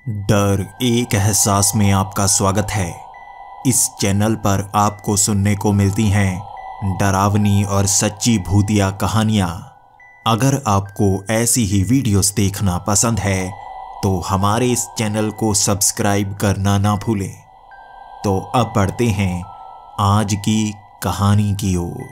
डर एक एहसास में आपका स्वागत है। इस चैनल पर आपको सुनने को मिलती हैं डरावनी और सच्ची भूतिया कहानियाँ। अगर आपको ऐसी ही वीडियोस देखना पसंद है तो हमारे इस चैनल को सब्सक्राइब करना ना भूलें। तो अब बढ़ते हैं आज की कहानी की ओर।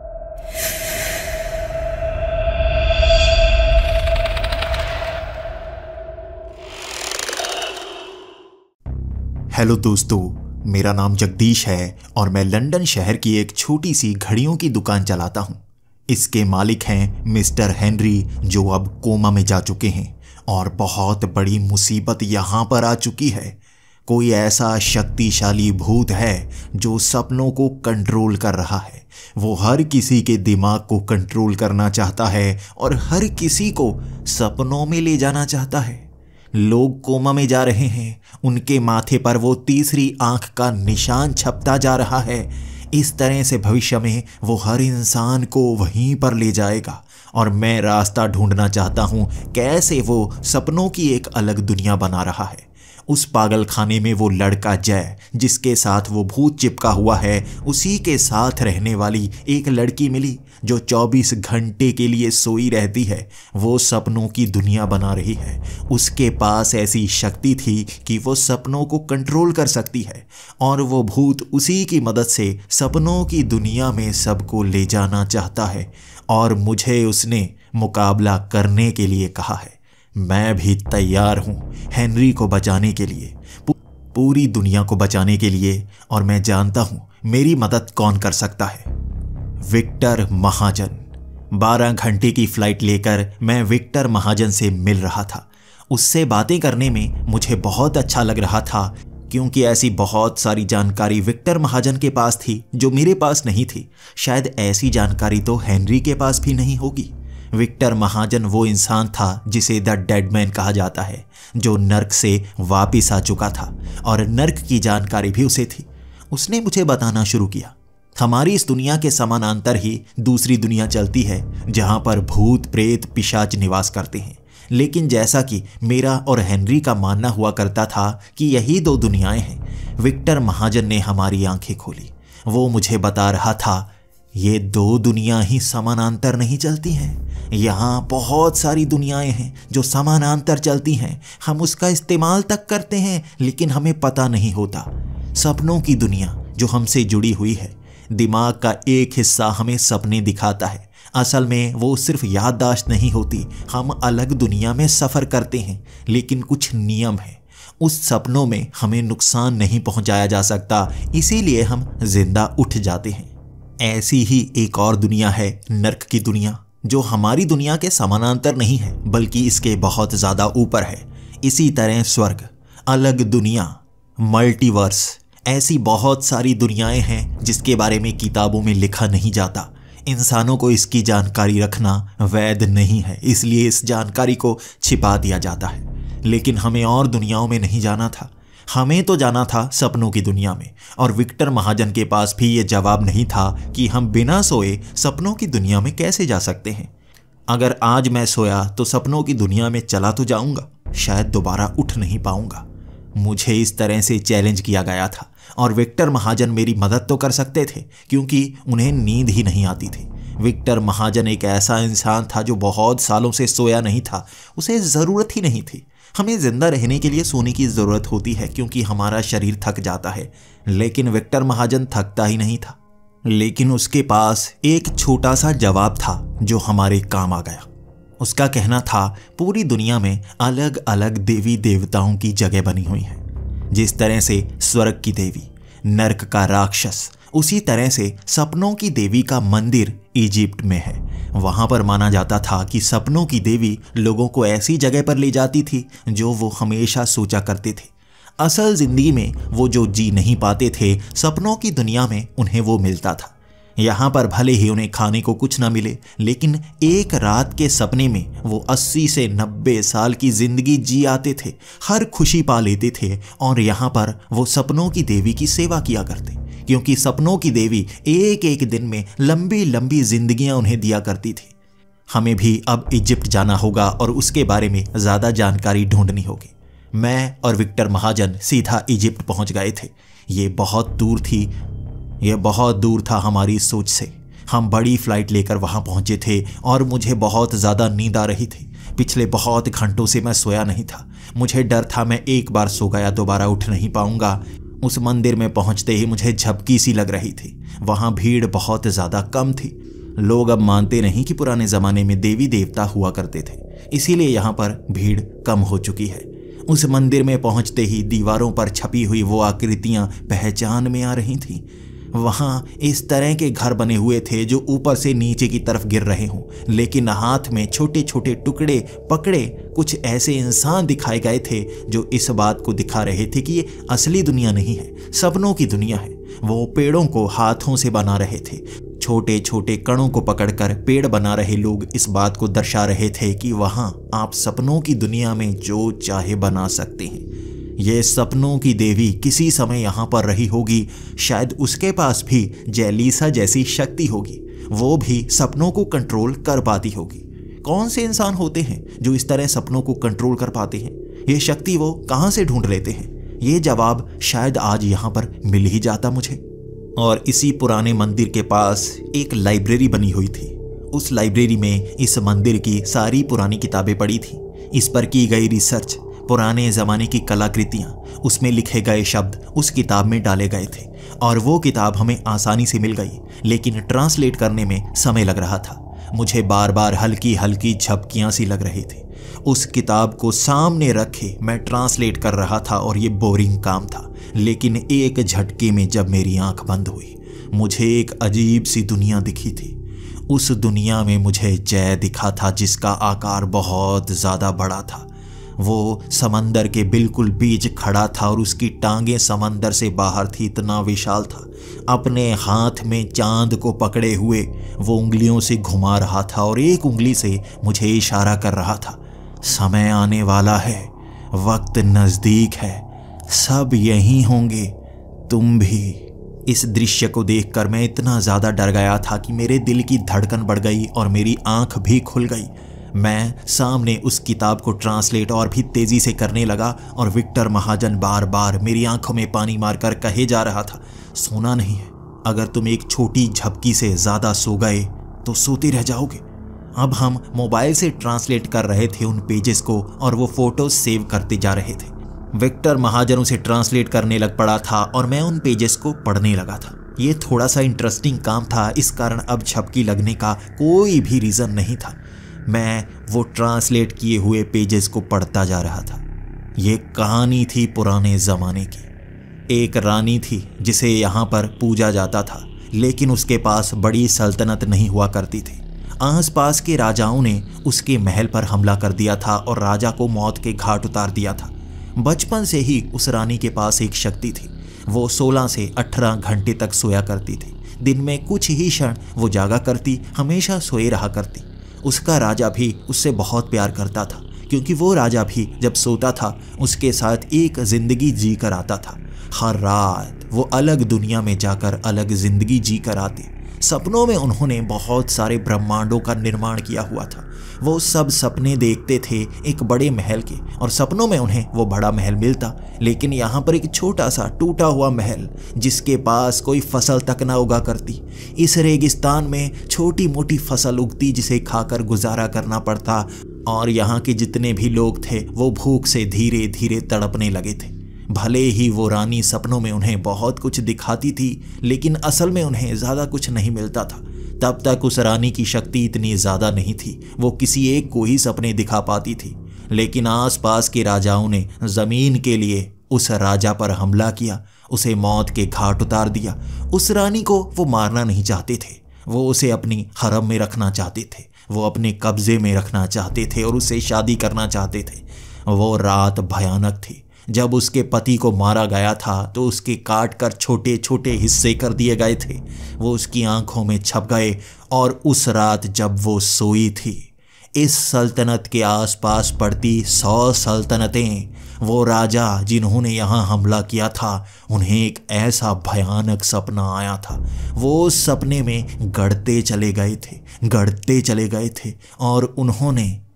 हेलो दोस्तों, मेरा नाम जगदीश है और मैं लंदन शहर की एक छोटी सी घड़ियों की दुकान चलाता हूँ। इसके मालिक हैं मिस्टर हेनरी, जो अब कोमा में जा चुके हैं और बहुत बड़ी मुसीबत यहाँ पर आ चुकी है। कोई ऐसा शक्तिशाली भूत है जो सपनों को कंट्रोल कर रहा है। वो हर किसी के दिमाग को कंट्रोल करना चाहता है और हर किसी को सपनों में ले जाना चाहता है। लोग कोमा में जा रहे हैं, उनके माथे पर वो तीसरी आंख का निशान छपता जा रहा है। इस तरह से भविष्य में वो हर इंसान को वहीं पर ले जाएगा और मैं रास्ता ढूंढना चाहता हूँ कैसे वो सपनों की एक अलग दुनिया बना रहा है। उस पागल खाने में वो लड़का जय, जिसके साथ वो भूत चिपका हुआ है, उसी के साथ रहने वाली एक लड़की मिली जो 24 घंटे के लिए सोई रहती है। वो सपनों की दुनिया बना रही है। उसके पास ऐसी शक्ति थी कि वो सपनों को कंट्रोल कर सकती है और वो भूत उसी की मदद से सपनों की दुनिया में सबको ले जाना चाहता है। और मुझे उसने मुकाबला करने के लिए कहा है। मैं भी तैयार हूँ हेनरी को बचाने के लिए, पूरी दुनिया को बचाने के लिए। और मैं जानता हूँ मेरी मदद कौन कर सकता है। विक्टर महाजन। 12 घंटे की फ्लाइट लेकर मैं विक्टर महाजन से मिल रहा था। उससे बातें करने में मुझे बहुत अच्छा लग रहा था, क्योंकि ऐसी बहुत सारी जानकारी विक्टर महाजन के पास थी जो मेरे पास नहीं थी। शायद ऐसी जानकारी तो हेनरी के पास भी नहीं होगी। विक्टर महाजन वो इंसान था जिसे द डेड मैन कहा जाता है, जो नर्क से वापिस आ चुका था और नर्क की जानकारी भी उसे थी। उसने मुझे बताना शुरू किया, हमारी इस दुनिया के समानांतर ही दूसरी दुनिया चलती है जहां पर भूत प्रेत पिशाच निवास करते हैं। लेकिन जैसा कि मेरा और हेनरी का मानना हुआ करता था कि यही दो दुनियाएं हैं, विक्टर महाजन ने हमारी आंखें खोली। वो मुझे बता रहा था ये दो दुनिया ही समानांतर नहीं चलती हैं। यहाँ बहुत सारी दुनियाएं हैं जो समानांतर चलती हैं। हम उसका इस्तेमाल तक करते हैं लेकिन हमें पता नहीं होता। सपनों की दुनिया जो हमसे जुड़ी हुई है, दिमाग का एक हिस्सा हमें सपने दिखाता है। असल में वो सिर्फ याददाश्त नहीं होती, हम अलग दुनिया में सफ़र करते हैं। लेकिन कुछ नियम है, उस सपनों में हमें नुकसान नहीं पहुंचाया जा सकता, इसीलिए हम जिंदा उठ जाते हैं। ऐसी ही एक और दुनिया है नर्क की दुनिया, जो हमारी दुनिया के समानांतर नहीं है बल्कि इसके बहुत ज़्यादा ऊपर है। इसी तरह स्वर्ग, अलग दुनिया, मल्टीवर्स, ऐसी बहुत सारी दुनियाएं हैं जिसके बारे में किताबों में लिखा नहीं जाता। इंसानों को इसकी जानकारी रखना वैध नहीं है, इसलिए इस जानकारी को छिपा दिया जाता है। लेकिन हमें और दुनियाओं में नहीं जाना था, हमें तो जाना था सपनों की दुनिया में। और विक्टर महाजन के पास भी ये जवाब नहीं था कि हम बिना सोए सपनों की दुनिया में कैसे जा सकते हैं। अगर आज मैं सोया तो सपनों की दुनिया में चला तो जाऊंगा, शायद दोबारा उठ नहीं पाऊंगा। मुझे इस तरह से चैलेंज किया गया था और विक्टर महाजन मेरी मदद तो कर सकते थे क्योंकि उन्हें नींद ही नहीं आती थी। विक्टर महाजन एक ऐसा इंसान था जो बहुत सालों से सोया नहीं था, उसे ज़रूरत ही नहीं थी। हमें जिंदा रहने के लिए सोने की ज़रूरत होती है क्योंकि हमारा शरीर थक जाता है, लेकिन विक्टर महाजन थकता ही नहीं था। लेकिन उसके पास एक छोटा सा जवाब था जो हमारे काम आ गया। उसका कहना था पूरी दुनिया में अलग अलग देवी देवताओं की जगह बनी हुई है। जिस तरह से स्वर्ग की देवी, नर्क का राक्षस, उसी तरह से सपनों की देवी का मंदिर इजिप्ट में है। वहाँ पर माना जाता था कि सपनों की देवी लोगों को ऐसी जगह पर ले जाती थी जो वो हमेशा सोचा करते थे। असल जिंदगी में वो जो जी नहीं पाते थे, सपनों की दुनिया में उन्हें वो मिलता था। यहाँ पर भले ही उन्हें खाने को कुछ ना मिले, लेकिन एक रात के सपने में वो 80 से 90 साल की जिंदगी जी आते थे, हर खुशी पा लेते थे। और यहाँ पर वो सपनों की देवी की सेवा किया करते, क्योंकि सपनों की देवी एक एक दिन में लंबी लंबी जिंदगियां उन्हें दिया करती थी। हमें भी अब इजिप्ट जाना होगा और उसके बारे में ज़्यादा जानकारी ढूंढनी होगी। मैं और विक्टर महाजन सीधा इजिप्ट पहुंच गए थे। ये बहुत दूर था हमारी सोच से। हम बड़ी फ्लाइट लेकर वहां पहुंचे थे और मुझे बहुत ज़्यादा नींद आ रही थी। पिछले बहुत घंटों से मैं सोया नहीं था। मुझे डर था मैं एक बार सो गया दोबारा उठ नहीं पाऊंगा। उस मंदिर में पहुंचते ही मुझे झपकी सी लग रही थी। वहां भीड़ बहुत ज़्यादा कम थी। लोग अब मानते नहीं कि पुराने ज़माने में देवी देवता हुआ करते थे, इसीलिए यहाँ पर भीड़ कम हो चुकी है। उस मंदिर में पहुंचते ही दीवारों पर छपी हुई वो आकृतियां पहचान में आ रही थीं। वहाँ इस तरह के घर बने हुए थे जो ऊपर से नीचे की तरफ गिर रहे हों, लेकिन हाथ में छोटे छोटे टुकड़े पकड़े कुछ ऐसे इंसान दिखाए गए थे जो इस बात को दिखा रहे थे कि ये असली दुनिया नहीं है, सपनों की दुनिया है। वो पेड़ों को हाथों से बना रहे थे। छोटे छोटे कणों को पकड़कर पेड़ बना रहे लोग इस बात को दर्शा रहे थे कि वहाँ आप सपनों की दुनिया में जो चाहे बना सकते हैं। ये सपनों की देवी किसी समय यहाँ पर रही होगी। शायद उसके पास भी जेलिसा जैसी शक्ति होगी। वो भी सपनों को कंट्रोल कर पाती होगी। कौन से इंसान होते हैं जो इस तरह सपनों को कंट्रोल कर पाते हैं? ये शक्ति वो कहाँ से ढूंढ लेते हैं? ये जवाब शायद आज यहाँ पर मिल ही जाता मुझे। और इसी पुराने मंदिर के पास एक लाइब्रेरी बनी हुई थी। उस लाइब्रेरी में इस मंदिर की सारी पुरानी किताबें पड़ी थी। इस पर की गई रिसर्च, पुराने ज़माने की कलाकृतियाँ, उसमें लिखे गए शब्द उस किताब में डाले गए थे और वो किताब हमें आसानी से मिल गई, लेकिन ट्रांसलेट करने में समय लग रहा था। मुझे बार बार हल्की हल्की झपकियाँ सी लग रही थी। उस किताब को सामने रखे मैं ट्रांसलेट कर रहा था और ये बोरिंग काम था, लेकिन एक झटके में जब मेरी आंख बंद हुई मुझे एक अजीब सी दुनिया दिखी थी। उस दुनिया में मुझे जय दिखा था जिसका आकार बहुत ज़्यादा बड़ा था। वो समंदर के बिल्कुल बीच खड़ा था और उसकी टांगें समंदर से बाहर थी, इतना विशाल था। अपने हाथ में चांद को पकड़े हुए वो उंगलियों से घुमा रहा था और एक उंगली से मुझे इशारा कर रहा था, समय आने वाला है, वक्त नज़दीक है, सब यहीं होंगे, तुम भी। इस दृश्य को देखकर मैं इतना ज़्यादा डर गया था कि मेरे दिल की धड़कन बढ़ गई और मेरी आंख भी खुल गई। मैं सामने उस किताब को ट्रांसलेट और भी तेज़ी से करने लगा और विक्टर महाजन बार बार मेरी आंखों में पानी मारकर कहे जा रहा था, सोना नहीं है। अगर तुम एक छोटी झपकी से ज़्यादा सो गए तो सोते रह जाओगे। अब हम मोबाइल से ट्रांसलेट कर रहे थे उन पेजेस को और वो फोटोज सेव करते जा रहे थे। विक्टर महाजन उसे ट्रांसलेट करने लग पड़ा था और मैं उन पेजेस को पढ़ने लगा था। ये थोड़ा सा इंटरेस्टिंग काम था, इस कारण अब झपकी लगने का कोई भी रीज़न नहीं था। मैं वो ट्रांसलेट किए हुए पेजेस को पढ़ता जा रहा था। ये कहानी थी पुराने ज़माने की। एक रानी थी जिसे यहाँ पर पूजा जाता था, लेकिन उसके पास बड़ी सल्तनत नहीं हुआ करती थी। आसपास के राजाओं ने उसके महल पर हमला कर दिया था और राजा को मौत के घाट उतार दिया था। बचपन से ही उस रानी के पास एक शक्ति थी। वो 16 से 18 घंटे तक सोया करती थी। दिन में कुछ ही क्षण वो जागा करती, हमेशा सोए रहा करती। उसका राजा भी उससे बहुत प्यार करता था, क्योंकि वो राजा भी जब सोता था उसके साथ एक जिंदगी जी कर आता था। हर रात वो अलग दुनिया में जाकर अलग जिंदगी जी कर आते। सपनों में उन्होंने बहुत सारे ब्रह्मांडों का निर्माण किया हुआ था। वो सब सपने देखते थे एक बड़े महल के, और सपनों में उन्हें वो बड़ा महल मिलता, लेकिन यहाँ पर एक छोटा सा टूटा हुआ महल जिसके पास कोई फसल तक ना उगा करती। इस रेगिस्तान में छोटी मोटी फसल उगती जिसे खाकर गुजारा करना पड़ता, और यहाँ के जितने भी लोग थे वो भूख से धीरे धीरे तड़पने लगे थे। भले ही वो रानी सपनों में उन्हें बहुत कुछ दिखाती थी, लेकिन असल में उन्हें ज़्यादा कुछ नहीं मिलता था। तब तक उस रानी की शक्ति इतनी ज़्यादा नहीं थी, वो किसी एक को ही सपने दिखा पाती थी। लेकिन आसपास के राजाओं ने ज़मीन के लिए उस राजा पर हमला किया, उसे मौत के घाट उतार दिया। उस रानी को वो मारना नहीं चाहते थे, वो उसे अपनी हरम में रखना चाहते थे, वो अपने कब्जे में रखना चाहते थे और उससे शादी करना चाहते थे। वो रात भयानक थी। जब उसके पति को मारा गया था तो उसके काट कर छोटे छोटे हिस्से कर दिए गए थे। वो उसकी आंखों में छप गए, और उस रात जब वो सोई थी, इस सल्तनत के आसपास पड़ती 100 सल्तनतें, वो राजा जिन्होंने यहाँ हमला किया था, उन्हें एक ऐसा भयानक सपना आया था। वो उस सपने में गढ़ते चले गए थे, और उन्होंने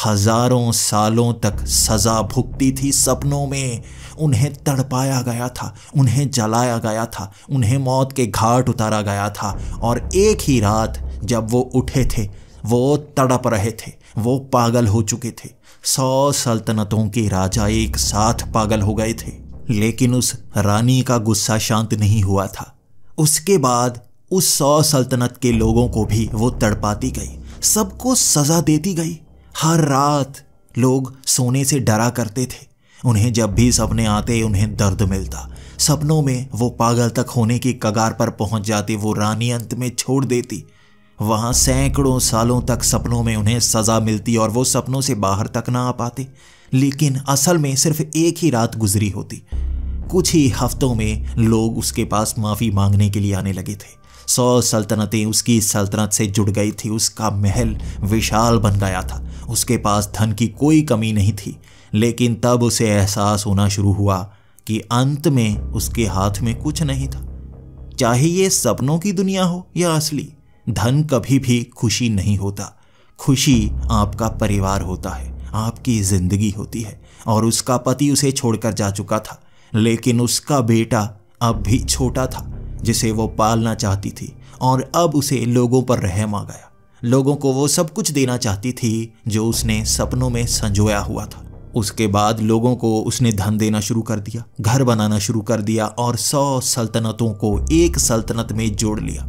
हजारों सालों तक सजा भुगती थी सपनों में। उन्हें तड़पाया गया था, उन्हें जलाया गया था, उन्हें मौत के घाट उतारा गया था। और एक ही रात जब वो उठे थे, वो तड़प रहे थे, वो पागल हो चुके थे। 100 सल्तनतों के राजा एक साथ पागल हो गए थे। लेकिन उस रानी का गुस्सा शांत नहीं हुआ था। उसके बाद उस 100 सल्तनत के लोगों को भी वो तड़पाती गई, सबको सजा देती गई। हर रात लोग सोने से डरा करते थे। उन्हें जब भी सपने आते उन्हें दर्द मिलता। सपनों में वो पागल तक होने की कगार पर पहुंच जाती। वो रानी अंत में छोड़ देती। वहाँ सैकड़ों सालों तक सपनों में उन्हें सज़ा मिलती और वो सपनों से बाहर तक ना आ पाते। लेकिन असल में सिर्फ एक ही रात गुजरी होती। कुछ ही हफ्तों में लोग उसके पास माफ़ी मांगने के लिए आने लगे थे। 100 सल्तनतें उसकी सल्तनत से जुड़ गई थी। उसका महल विशाल बन गया था। उसके पास धन की कोई कमी नहीं थी। लेकिन तब उसे एहसास होना शुरू हुआ कि अंत में उसके हाथ में कुछ नहीं था। चाहे ये सपनों की दुनिया हो या असली, धन कभी भी खुशी नहीं होता। खुशी आपका परिवार होता है, आपकी जिंदगी होती है। और उसका पति उसे छोड़कर जा चुका था, लेकिन उसका बेटा अब भी छोटा था जिसे वो पालना चाहती थी। और अब उसे लोगों पर रहम आ गया। लोगों को वो सब कुछ देना चाहती थी जो उसने सपनों में संजोया हुआ था। उसके बाद लोगों को उसने धन देना शुरू कर दिया, घर बनाना शुरू कर दिया और 100 सल्तनतों को एक सल्तनत में जोड़ लिया।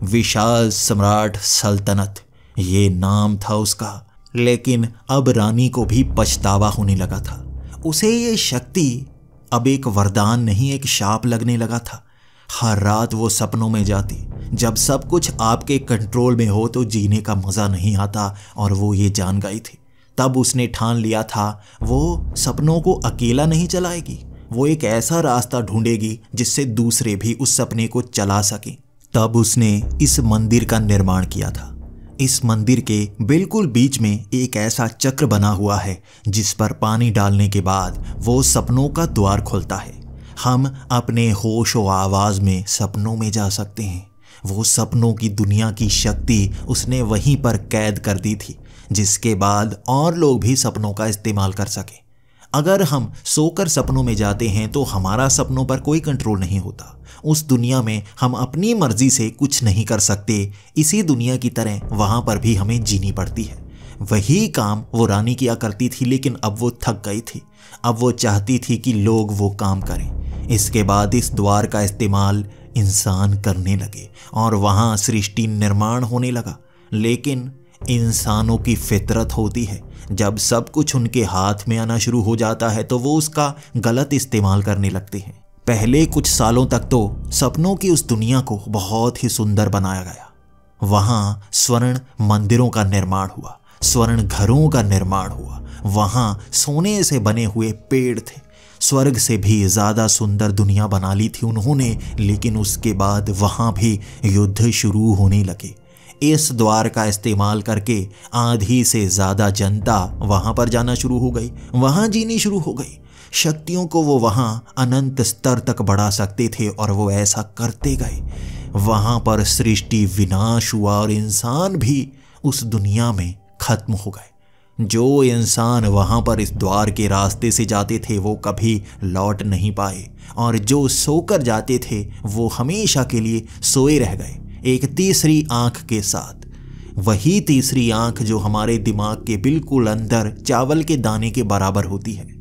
विशाल सम्राट सल्तनत ये नाम था उसका। लेकिन अब रानी को भी पछतावा होने लगा था। उसे ये शक्ति अब एक वरदान नहीं, एक शाप लगने लगा था। हर रात वो सपनों में जाती। जब सब कुछ आपके कंट्रोल में हो तो जीने का मज़ा नहीं आता, और वो ये जान गई थी। तब उसने ठान लिया था वो सपनों को अकेला नहीं चलाएगी। वो एक ऐसा रास्ता ढूंढेगी जिससे दूसरे भी उस सपने को चला सकें। तब उसने इस मंदिर का निर्माण किया था। इस मंदिर के बिल्कुल बीच में एक ऐसा चक्र बना हुआ है जिस पर पानी डालने के बाद वो सपनों का द्वार खुलता है। हम अपने होश व आवाज़ में सपनों में जा सकते हैं। वो सपनों की दुनिया की शक्ति उसने वहीं पर कैद कर दी थी, जिसके बाद और लोग भी सपनों का इस्तेमाल कर सके। अगर हम सोकर सपनों में जाते हैं तो हमारा सपनों पर कोई कंट्रोल नहीं होता। उस दुनिया में हम अपनी मर्जी से कुछ नहीं कर सकते। इसी दुनिया की तरह वहाँ पर भी हमें जीनी पड़ती है। वही काम वो रानी किया करती थी, लेकिन अब वो थक गई थी। अब वो चाहती थी कि लोग वो काम करें। इसके बाद इस द्वार का इस्तेमाल इंसान करने लगे और वहाँ सृष्टि निर्माण होने लगा। लेकिन इंसानों की फितरत होती है, जब सब कुछ उनके हाथ में आना शुरू हो जाता है तो वो उसका गलत इस्तेमाल करने लगते हैं। पहले कुछ सालों तक तो सपनों की उस दुनिया को बहुत ही सुंदर बनाया गया। वहाँ स्वर्ण मंदिरों का निर्माण हुआ, स्वर्ण घरों का निर्माण हुआ। वहाँ सोने से बने हुए पेड़ थे। स्वर्ग से भी ज़्यादा सुंदर दुनिया बना ली थी उन्होंने। लेकिन उसके बाद वहाँ भी युद्ध शुरू होने लगे। इस द्वार का इस्तेमाल करके आधी से ज़्यादा जनता वहाँ पर जाना शुरू हो गई, वहाँ जीनी शुरू हो गई। शक्तियों को वो वहाँ अनंत स्तर तक बढ़ा सकते थे और वो ऐसा करते गए। वहाँ पर सृष्टि विनाश हुआ और इंसान भी उस दुनिया में खत्म हो गए। जो इंसान वहाँ पर इस द्वार के रास्ते से जाते थे वो कभी लौट नहीं पाए, और जो सोकर जाते थे वो हमेशा के लिए सोए रह गए, एक तीसरी आंख के साथ। वही तीसरी आंख जो हमारे दिमाग के बिल्कुल अंदर चावल के दाने के बराबर होती है।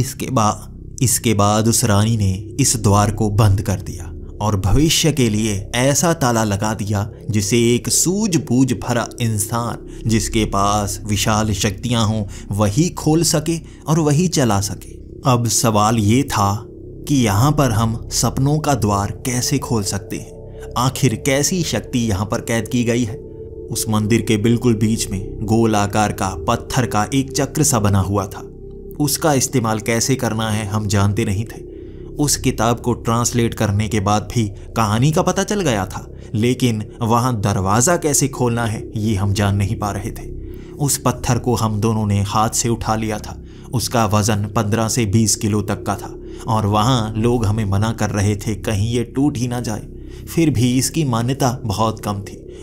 इसके बाद उस रानी ने इस द्वार को बंद कर दिया और भविष्य के लिए ऐसा ताला लगा दिया जिसे एक सूझबूझ भरा इंसान जिसके पास विशाल शक्तियां हों वही खोल सके और वही चला सके। अब सवाल ये था कि यहाँ पर हम सपनों का द्वार कैसे खोल सकते हैं? आखिर कैसी शक्ति यहाँ पर कैद की गई है? उस मंदिर के बिल्कुल बीच में गोल आकार का पत्थर का एक चक्र सा बना हुआ था। उसका इस्तेमाल कैसे करना है हम जानते नहीं थे। उस किताब को ट्रांसलेट करने के बाद भी कहानी का पता चल गया था, लेकिन वहाँ दरवाज़ा कैसे खोलना है ये हम जान नहीं पा रहे थे। उस पत्थर को हम दोनों ने हाथ से उठा लिया था। उसका वज़न 15 से 20 किलो तक का था और वहाँ लोग हमें मना कर रहे थे कहीं ये टूट ही ना जाए। फिर भी इसकी मान्यता बहुत कम थी।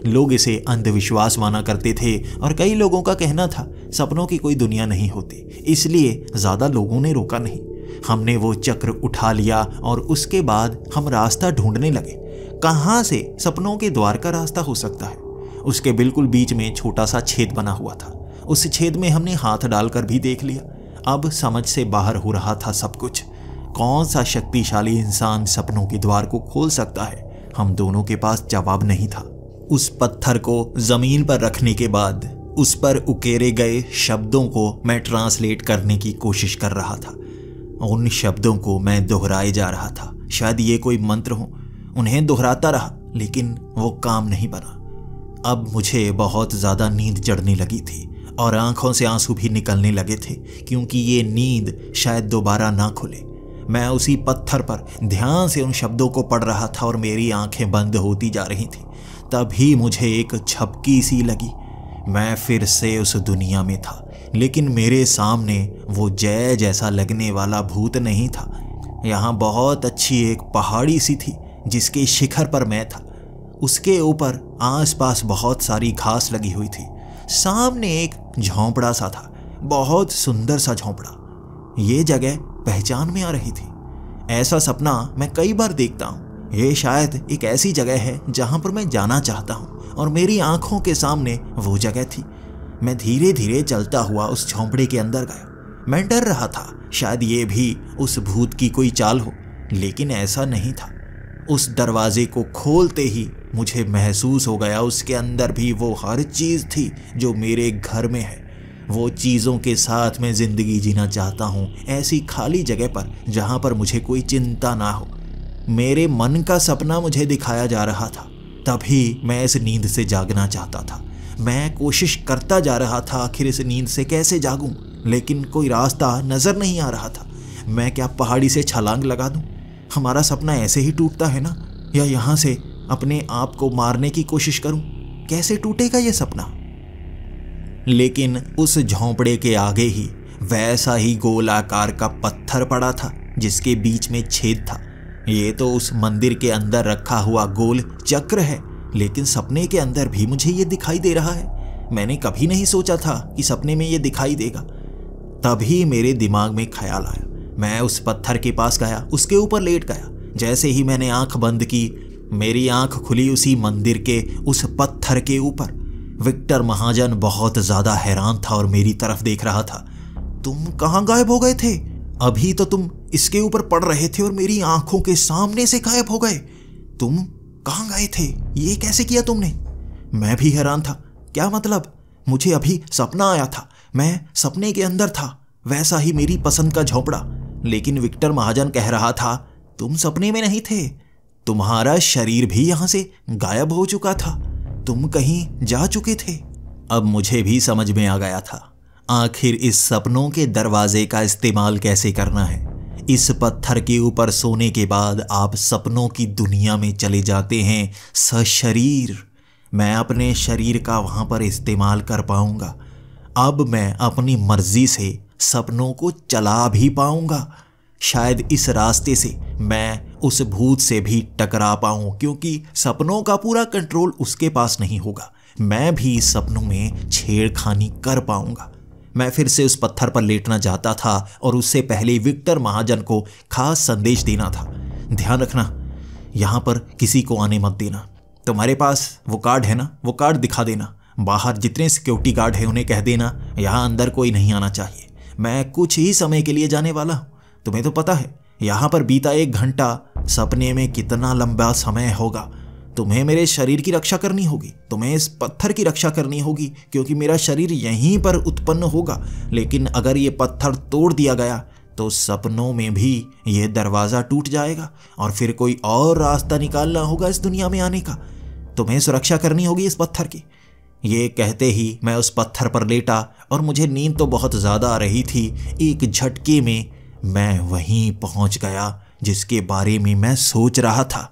लोग इसे अंधविश्वास माना करते थे और कई लोगों का कहना था सपनों की कोई दुनिया नहीं होती, इसलिए ज़्यादा लोगों ने रोका नहीं। हमने वो चक्र उठा लिया और उसके बाद हम रास्ता ढूंढने लगे। कहाँ से सपनों के द्वार का रास्ता हो सकता है? उसके बिल्कुल बीच में छोटा सा छेद बना हुआ था। उस छेद में हमने हाथ डालकर भी देख लिया। अब समझ से बाहर हो रहा था सब कुछ। कौन सा शक्तिशाली इंसान सपनों के द्वार को खोल सकता है? हम दोनों के पास जवाब नहीं था। उस पत्थर को जमीन पर रखने के बाद उस पर उकेरे गए शब्दों को मैं ट्रांसलेट करने की कोशिश कर रहा था। उन शब्दों को मैं दोहराए जा रहा था। शायद ये कोई मंत्र हो। उन्हें दोहराता रहा लेकिन वो काम नहीं बना। अब मुझे बहुत ज़्यादा नींद चढ़ने लगी थी और आंखों से आंसू भी निकलने लगे थे, क्योंकि ये नींद शायद दोबारा ना खुले। मैं उसी पत्थर पर ध्यान से उन शब्दों को पढ़ रहा था और मेरी आंखें बंद होती जा रही थी। तभी मुझे एक झपकी सी लगी। मैं फिर से उस दुनिया में था, लेकिन मेरे सामने वो जय जैसा लगने वाला भूत नहीं था। यहाँ बहुत अच्छी एक पहाड़ी सी थी जिसके शिखर पर मैं था। उसके ऊपर आसपास बहुत सारी घास लगी हुई थी। सामने एक झोंपड़ा सा था, बहुत सुंदर सा झोंपड़ा। ये जगह पहचान में आ रही थी। ऐसा सपना मैं कई बार देखता हूँ। ये शायद एक ऐसी जगह है जहाँ पर मैं जाना चाहता हूँ और मेरी आंखों के सामने वो जगह थी। मैं धीरे धीरे चलता हुआ उस झोंपड़े के अंदर गया। मैं डर रहा था, शायद ये भी उस भूत की कोई चाल हो, लेकिन ऐसा नहीं था। उस दरवाजे को खोलते ही मुझे महसूस हो गया उसके अंदर भी वो हर चीज़ थी जो मेरे घर में है। वो चीज़ों के साथ मैं ज़िंदगी जीना चाहता हूँ, ऐसी खाली जगह पर जहाँ पर मुझे कोई चिंता ना हो। मेरे मन का सपना मुझे दिखाया जा रहा था। तभी मैं इस नींद से जागना चाहता था। मैं कोशिश करता जा रहा था आखिर इस नींद से कैसे जागूं, लेकिन कोई रास्ता नज़र नहीं आ रहा था। मैं क्या पहाड़ी से छलांग लगा दूं? हमारा सपना ऐसे ही टूटता है ना? या यहाँ से अपने आप को मारने की कोशिश करूं? कैसे टूटेगा ये सपना? लेकिन उस झोंपड़े के आगे ही वैसा ही गोलाकार का पत्थर पड़ा था जिसके बीच में छेद था। ये तो उस मंदिर के अंदर रखा हुआ गोल चक्र है, लेकिन सपने के अंदर भी मुझे ये दिखाई दे रहा है। मैंने कभी नहीं सोचा था कि सपने में ये दिखाई देगा। तभी मेरे दिमाग में ख्याल आया। मैं उस पत्थर के पास गया, उसके ऊपर लेट गया। जैसे ही मैंने आंख बंद की, मेरी आंख खुली उसी मंदिर के उस पत्थर के ऊपर। विक्टर महाजन बहुत ज़्यादा हैरान था और मेरी तरफ देख रहा था। तुम कहाँ गायब हो गए थे? अभी तो तुम इसके ऊपर पड़ रहे थे और मेरी आंखों के सामने से गायब हो गए। तुम कहाँ गए थे? ये कैसे किया तुमने? मैं भी हैरान था। क्या मतलब? मुझे अभी सपना आया था, मैं सपने के अंदर था, वैसा ही मेरी पसंद का झोंपड़ा। लेकिन विक्टर महाजन कह रहा था तुम सपने में नहीं थे, तुम्हारा शरीर भी यहाँ से गायब हो चुका था, तुम कहीं जा चुके थे। अब मुझे भी समझ में आ गया था आखिर इस सपनों के दरवाजे का इस्तेमाल कैसे करना है। इस पत्थर के ऊपर सोने के बाद आप सपनों की दुनिया में चले जाते हैं सशरीर। मैं अपने शरीर का वहाँ पर इस्तेमाल कर पाऊँगा। अब मैं अपनी मर्जी से सपनों को चला भी पाऊँगा। शायद इस रास्ते से मैं उस भूत से भी टकरा पाऊँ, क्योंकि सपनों का पूरा कंट्रोल उसके पास नहीं होगा। मैं भी सपनों में छेड़खानी कर पाऊँगा। मैं फिर से उस पत्थर पर लेटना चाहता था और उससे पहले विक्टर महाजन को खास संदेश देना था। ध्यान रखना, यहाँ पर किसी को आने मत देना। तुम्हारे पास वो कार्ड है ना, वो कार्ड दिखा देना। बाहर जितने सिक्योरिटी गार्ड हैं उन्हें कह देना यहाँ अंदर कोई नहीं आना चाहिए। मैं कुछ ही समय के लिए जाने वाला हूँ। तुम्हें तो पता है यहाँ पर बीता 1 घंटा सपने में कितना लंबा समय होगा। तुम्हें मेरे शरीर की रक्षा करनी होगी, तुम्हें इस पत्थर की रक्षा करनी होगी, क्योंकि मेरा शरीर यहीं पर उत्पन्न होगा। लेकिन अगर ये पत्थर तोड़ दिया गया तो सपनों में भी ये दरवाज़ा टूट जाएगा और फिर कोई और रास्ता निकालना होगा इस दुनिया में आने का। तुम्हें सुरक्षा करनी होगी इस पत्थर की। ये कहते ही मैं उस पत्थर पर लेटा और मुझे नींद तो बहुत ज़्यादा आ रही थी। एक झटके में मैं वहीं पहुंच गया जिसके बारे में मैं सोच रहा था,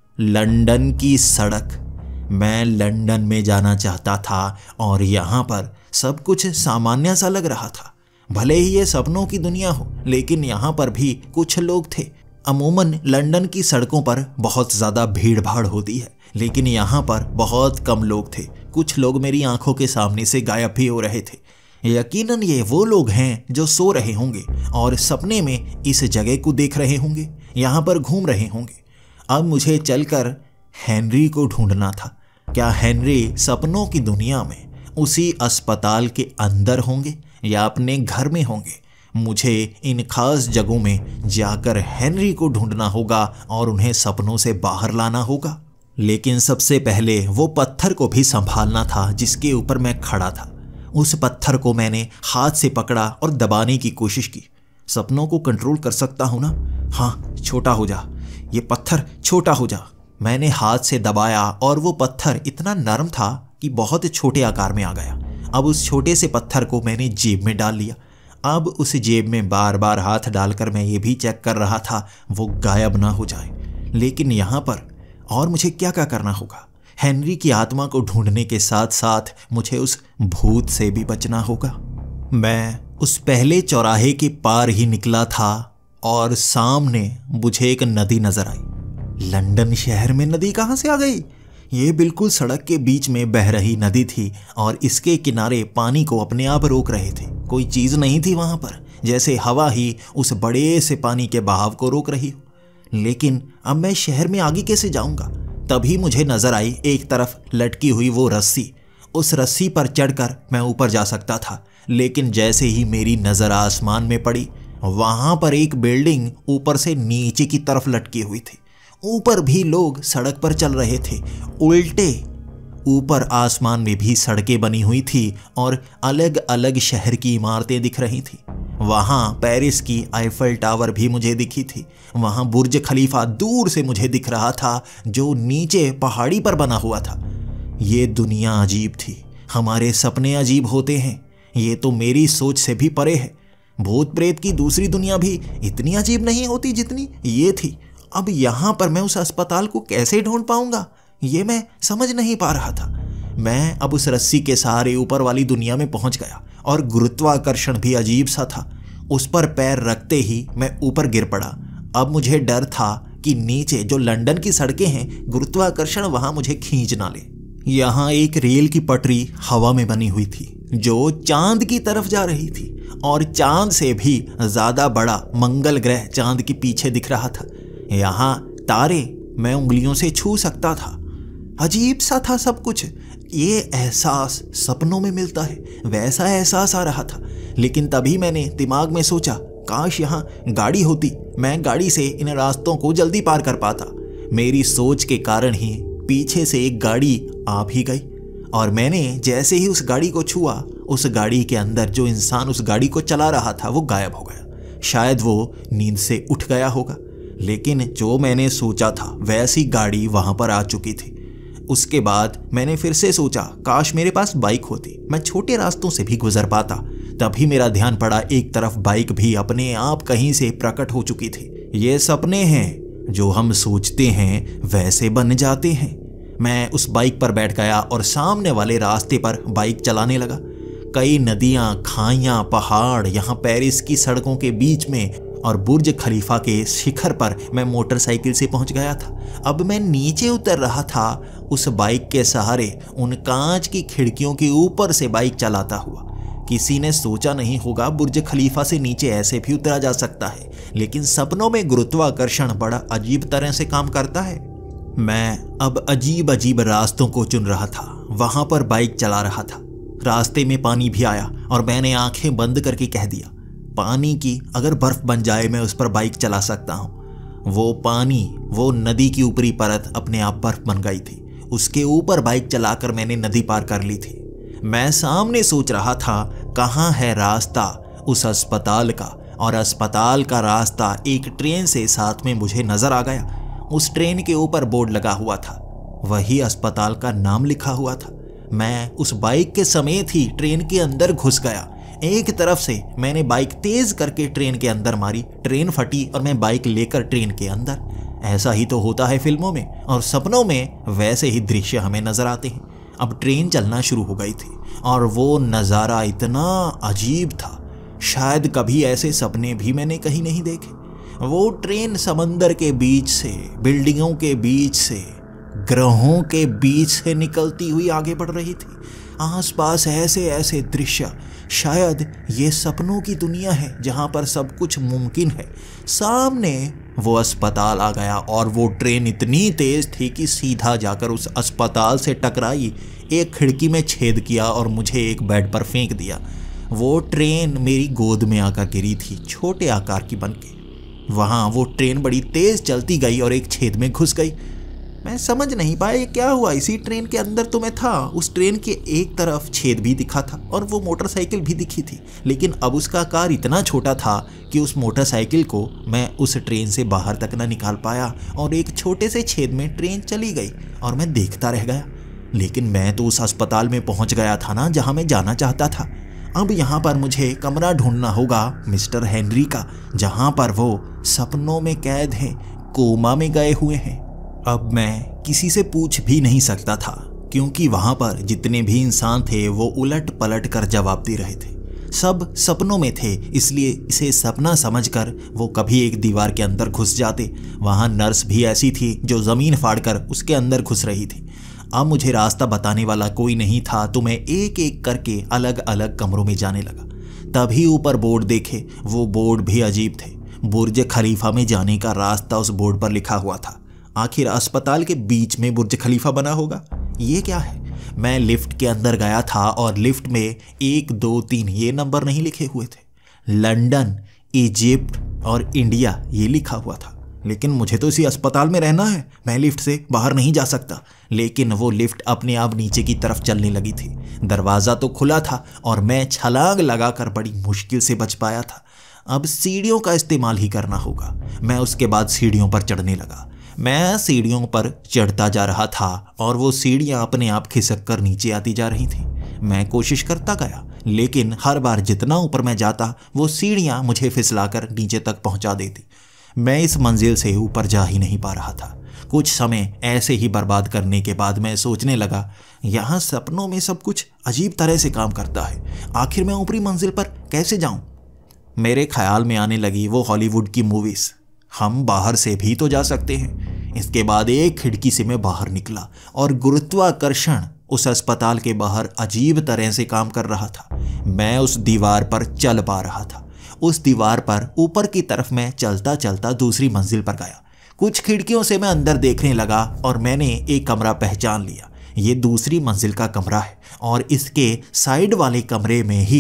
लंदन की सड़क। मैं लंदन में जाना चाहता था और यहाँ पर सब कुछ सामान्य सा लग रहा था। भले ही ये सपनों की दुनिया हो, लेकिन यहाँ पर भी कुछ लोग थे। अमूमन लंदन की सड़कों पर बहुत ज़्यादा भीड़ भाड़ होती है, लेकिन यहाँ पर बहुत कम लोग थे। कुछ लोग मेरी आंखों के सामने से गायब भी हो रहे थे। यकीनन ये वो लोग हैं जो सो रहे होंगे और सपने में इस जगह को देख रहे होंगे, यहाँ पर घूम रहे होंगे। अब मुझे चलकर हेनरी को ढूंढना था। क्या हेनरी सपनों की दुनिया में उसी अस्पताल के अंदर होंगे या अपने घर में होंगे? मुझे इन खास जगहों में जाकर हेनरी को ढूंढना होगा और उन्हें सपनों से बाहर लाना होगा। लेकिन सबसे पहले वो पत्थर को भी संभालना था जिसके ऊपर मैं खड़ा था। उस पत्थर को मैंने हाथ से पकड़ा और दबाने की कोशिश की। सपनों को कंट्रोल कर सकता हूं ना? हाँ, छोटा हो जा, ये पत्थर छोटा हो जा। मैंने हाथ से दबाया और वो पत्थर इतना नरम था कि बहुत छोटे आकार में आ गया। अब उस छोटे से पत्थर को मैंने जेब में डाल लिया। अब उस जेब में बार बार हाथ डालकर मैं ये भी चेक कर रहा था वो गायब ना हो जाए। लेकिन यहाँ पर और मुझे क्या क्या करना होगा? हेनरी की आत्मा को ढूंढने के साथ साथ मुझे उस भूत से भी बचना होगा। मैं उस पहले चौराहे के पार ही निकला था और सामने मुझे एक नदी नजर आई। लंदन शहर में नदी कहाँ से आ गई? ये बिल्कुल सड़क के बीच में बह रही नदी थी और इसके किनारे पानी को अपने आप रोक रहे थे। कोई चीज़ नहीं थी वहाँ पर, जैसे हवा ही उस बड़े से पानी के बहाव को रोक रही हो। लेकिन अब मैं शहर में आगे कैसे जाऊँगा? तभी मुझे नजर आई एक तरफ लटकी हुई वो रस्सी। उस रस्सी पर चढ़कर मैं ऊपर जा सकता था। लेकिन जैसे ही मेरी नज़र आसमान में पड़ी, वहाँ पर एक बिल्डिंग ऊपर से नीचे की तरफ लटकी हुई थी। ऊपर भी लोग सड़क पर चल रहे थे। उल्टे ऊपर आसमान में भी सड़कें बनी हुई थी और अलग अलग शहर की इमारतें दिख रही थी। वहाँ पेरिस की आईफल टावर भी मुझे दिखी थी। वहाँ बुर्ज खलीफा दूर से मुझे दिख रहा था जो नीचे पहाड़ी पर बना हुआ था। ये दुनिया अजीब थी। हमारे सपने अजीब होते हैं। ये तो मेरी सोच से भी परे है। भूत प्रेत की दूसरी दुनिया भी इतनी अजीब नहीं होती जितनी ये थी। अब यहाँ पर मैं उस अस्पताल को कैसे ढूंढ पाऊंगा, ये मैं समझ नहीं पा रहा था। मैं अब उस रस्सी के सहारे ऊपर वाली दुनिया में पहुंच गया और गुरुत्वाकर्षण भी अजीब सा था। उस पर पैर रखते ही मैं ऊपर गिर पड़ा। अब मुझे डर था कि नीचे जो लंदन की सड़कें हैं, गुरुत्वाकर्षण वहां मुझे खींच ना ले। यहाँ एक रेल की पटरी हवा में बनी हुई थी जो चांद की तरफ जा रही थी और चांद से भी ज्यादा बड़ा मंगल ग्रह चांद के पीछे दिख रहा था। यहाँ तारे मैं उंगलियों से छू सकता था। अजीब सा था सब कुछ। ये एहसास सपनों में मिलता है, वैसा एहसास आ रहा था। लेकिन तभी मैंने दिमाग में सोचा, काश यहाँ गाड़ी होती, मैं गाड़ी से इन रास्तों को जल्दी पार कर पाता। मेरी सोच के कारण ही पीछे से एक गाड़ी आ भी गई और मैंने जैसे ही उस गाड़ी को छुआ, उस गाड़ी के अंदर जो इंसान उस गाड़ी को चला रहा था वो गायब हो गया। शायद वो नींद से उठ गया होगा। लेकिन जो मैंने सोचा था वैसी गाड़ी वहां पर आ चुकी थी। उसके बाद मैंने फिर से सोचा, काश मेरे पास बाइक होती, मैं छोटे रास्तों से भी गुजर पाता। तभी मेरा ध्यान पड़ा, एक तरफ बाइक भी अपने आप कहीं से प्रकट हो चुकी थी। ये सपने हैं, जो हम सोचते हैं वैसे बन जाते हैं। मैं उस बाइक पर बैठ गया और सामने वाले रास्ते पर बाइक चलाने लगा। कई नदियां, खाइयां, पहाड़ यहाँ पेरिस की सड़कों के बीच में और बुर्ज खलीफा के शिखर पर मैं मोटरसाइकिल से पहुंच गया था। अब मैं नीचे उतर रहा था उस बाइक के सहारे, उन कांच की खिड़कियों के ऊपर से बाइक चलाता हुआ। किसी ने सोचा नहीं होगा बुर्ज खलीफा से नीचे ऐसे भी उतरा जा सकता है, लेकिन सपनों में गुरुत्वाकर्षण बड़ा अजीब तरह से काम करता है। मैं अब अजीब अजीब रास्तों को चुन रहा था, वहां पर बाइक चला रहा था। रास्ते में पानी भी आया और मैंने आंखें बंद करके कह दिया, पानी की अगर बर्फ बन जाए मैं उस पर बाइक चला सकता हूँ। वो पानी, वो नदी की ऊपरी परत अपने आप बर्फ बन गई थी। उसके ऊपर बाइक चलाकर मैंने नदी पार कर ली थी। मैं सामने सोच रहा था कहाँ है रास्ता उस अस्पताल का, और अस्पताल का रास्ता एक ट्रेन से साथ में मुझे नजर आ गया। उस ट्रेन के ऊपर बोर्ड लगा हुआ था, वही अस्पताल का नाम लिखा हुआ था। मैं उस बाइक के समेत ही ट्रेन के अंदर घुस गया। एक तरफ से मैंने बाइक तेज करके ट्रेन के अंदर मारी, ट्रेन फटी और मैं बाइक लेकर ट्रेन के अंदर। ऐसा ही तो होता है फिल्मों में और सपनों में, वैसे ही दृश्य हमें नजर आते हैं। अब ट्रेन चलना शुरू हो गई थी और वो नज़ारा इतना अजीब था, शायद कभी ऐसे सपने भी मैंने कहीं नहीं देखे। वो ट्रेन समंदर के बीच से, बिल्डिंगों के बीच से ग्रहों के बीच से निकलती हुई आगे बढ़ रही थी। आसपास ऐसे ऐसे दृश्य, शायद ये सपनों की दुनिया है जहाँ पर सब कुछ मुमकिन है। सामने वो अस्पताल आ गया और वो ट्रेन इतनी तेज थी कि सीधा जाकर उस अस्पताल से टकराई, एक खिड़की में छेद किया और मुझे एक बेड पर फेंक दिया। वो ट्रेन मेरी गोद में आकर गिरी थी, छोटे आकार की बनके। वहाँ वो ट्रेन बड़ी तेज चलती गई और एक छेद में घुस गई। मैं समझ नहीं पाया ये क्या हुआ। इसी ट्रेन के अंदर तो मैं था। उस ट्रेन के एक तरफ छेद भी दिखा था और वो मोटरसाइकिल भी दिखी थी, लेकिन अब उसका आकार इतना छोटा था कि उस मोटरसाइकिल को मैं उस ट्रेन से बाहर तक ना निकाल पाया और एक छोटे से छेद में ट्रेन चली गई और मैं देखता रह गया। लेकिन मैं तो उस अस्पताल में पहुंच गया था ना, जहां मैं जाना चाहता था। अब यहाँ पर मुझे कमरा ढूंढना होगा मिस्टर हेनरी का, जहाँ पर वो सपनों में कैद हैं, कोमा में गए हुए हैं। अब मैं किसी से पूछ भी नहीं सकता था, क्योंकि वहाँ पर जितने भी इंसान थे वो उलट पलट कर जवाब दे रहे थे। सब सपनों में थे, इसलिए इसे सपना समझकर वो कभी एक दीवार के अंदर घुस जाते। वहाँ नर्स भी ऐसी थी जो ज़मीन फाड़कर उसके अंदर घुस रही थी। अब मुझे रास्ता बताने वाला कोई नहीं था, तो मैं एक एक करके अलग अलग कमरों में जाने लगा। तभी ऊपर बोर्ड देखे, वो बोर्ड भी अजीब थे। बुर्ज खलीफा में जाने का रास्ता उस बोर्ड पर लिखा हुआ था। आखिर अस्पताल के बीच में बुर्ज खलीफा बना होगा, ये क्या है? मैं लिफ्ट के अंदर गया था और लिफ्ट में 1 2 3 ये नंबर नहीं लिखे हुए थे। लंदन, इजिप्ट और इंडिया ये लिखा हुआ था। लेकिन मुझे तो इसी अस्पताल में रहना है, मैं लिफ्ट से बाहर नहीं जा सकता। लेकिन वो लिफ्ट अपने आप नीचे की तरफ चलने लगी थी। दरवाज़ा तो खुला था और मैं छलांग लगाकर बड़ी मुश्किल से बच पाया था। अब सीढ़ियों का इस्तेमाल ही करना होगा। मैं उसके बाद सीढ़ियों पर चढ़ने लगा। मैं सीढ़ियों पर चढ़ता जा रहा था और वो सीढ़ियाँ अपने आप खिसक कर नीचे आती जा रही थी। मैं कोशिश करता गया, लेकिन हर बार जितना ऊपर मैं जाता वो सीढ़ियाँ मुझे फिसलाकर नीचे तक पहुँचा देती। मैं इस मंजिल से ऊपर जा ही नहीं पा रहा था। कुछ समय ऐसे ही बर्बाद करने के बाद मैं सोचने लगा, यहाँ सपनों में सब कुछ अजीब तरह से काम करता है। आखिर मैं ऊपरी मंजिल पर कैसे जाऊँ? मेरे ख्याल में आने लगी वो हॉलीवुड की मूवीज़, हम बाहर से भी तो जा सकते हैं। इसके बाद एक खिड़की से मैं बाहर निकला और गुरुत्वाकर्षण उस अस्पताल के बाहर अजीब तरह से काम कर रहा था। मैं उस दीवार पर चल पा रहा था। उस दीवार पर ऊपर की तरफ मैं चलता चलता दूसरी मंजिल पर गया। कुछ खिड़कियों से मैं अंदर देखने लगा और मैंने एक कमरा पहचान लिया। ये दूसरी मंजिल का कमरा है और इसके साइड वाले कमरे में ही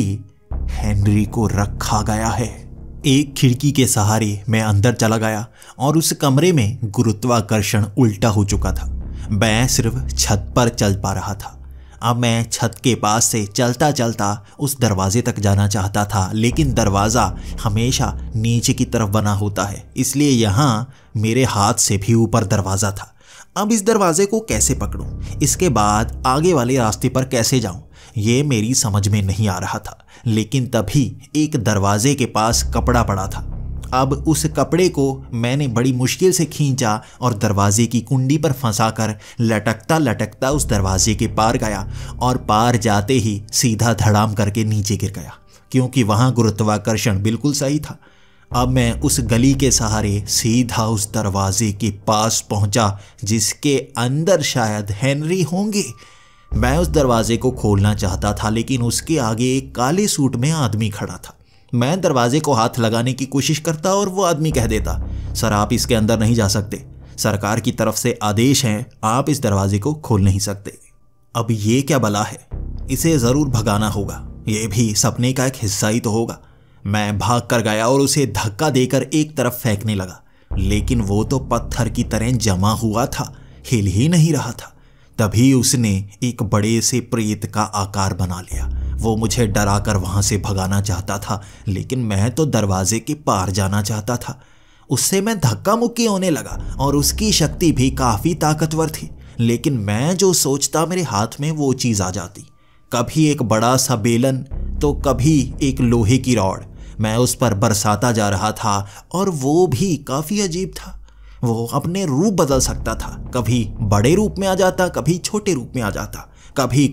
हेनरी को रखा गया है। एक खिड़की के सहारे मैं अंदर चला गया और उस कमरे में गुरुत्वाकर्षण उल्टा हो चुका था। मैं सिर्फ छत पर चल पा रहा था। अब मैं छत के पास से चलता चलता उस दरवाजे तक जाना चाहता था, लेकिन दरवाज़ा हमेशा नीचे की तरफ बना होता है, इसलिए यहाँ मेरे हाथ से भी ऊपर दरवाज़ा था। अब इस दरवाजे को कैसे पकड़ूं? इसके बाद आगे वाले रास्ते पर कैसे जाऊं? ये मेरी समझ में नहीं आ रहा था। लेकिन तभी एक दरवाजे के पास कपड़ा पड़ा था। अब उस कपड़े को मैंने बड़ी मुश्किल से खींचा और दरवाजे की कुंडी पर फंसाकर लटकता लटकता उस दरवाजे के पार गया और पार जाते ही सीधा धड़ाम करके नीचे गिर गया, क्योंकि वहाँ गुरुत्वाकर्षण बिल्कुल सही था। अब मैं उस गली के सहारे सीधा उस दरवाजे के पास पहुँचा जिसके अंदर शायद हेनरी होंगे। मैं उस दरवाजे को खोलना चाहता था, लेकिन उसके आगे एक काले सूट में आदमी खड़ा था। मैं दरवाजे को हाथ लगाने की कोशिश करता और वो आदमी कह देता, सर आप इसके अंदर नहीं जा सकते, सरकार की तरफ से आदेश है, आप इस दरवाजे को खोल नहीं सकते। अब ये क्या बला है? इसे ज़रूर भगाना होगा, ये भी सपने का एक हिस्सा ही तो होगा। मैं भाग कर गया और उसे धक्का देकर एक तरफ फेंकने लगा, लेकिन वो तो पत्थर की तरह जमा हुआ था, हिल ही नहीं रहा था। तभी उसने एक बड़े से प्रेत का आकार बना लिया। वो मुझे डराकर वहाँ से भगाना चाहता था, लेकिन मैं तो दरवाजे के पार जाना चाहता था। उससे मैं धक्का मुक्की होने लगा और उसकी शक्ति भी काफ़ी ताकतवर थी, लेकिन मैं जो सोचता मेरे हाथ में वो चीज़ आ जाती। कभी एक बड़ा सा बेलन तो कभी एक लोहे की रॉड। मैं उस पर बरसाता जा रहा था और वो भी काफ़ी अजीब था। वो अपने रूप बदल सकता था, कभी बड़े रूप में आ जाता, कभी छोटे रूप में आ जाता, कभी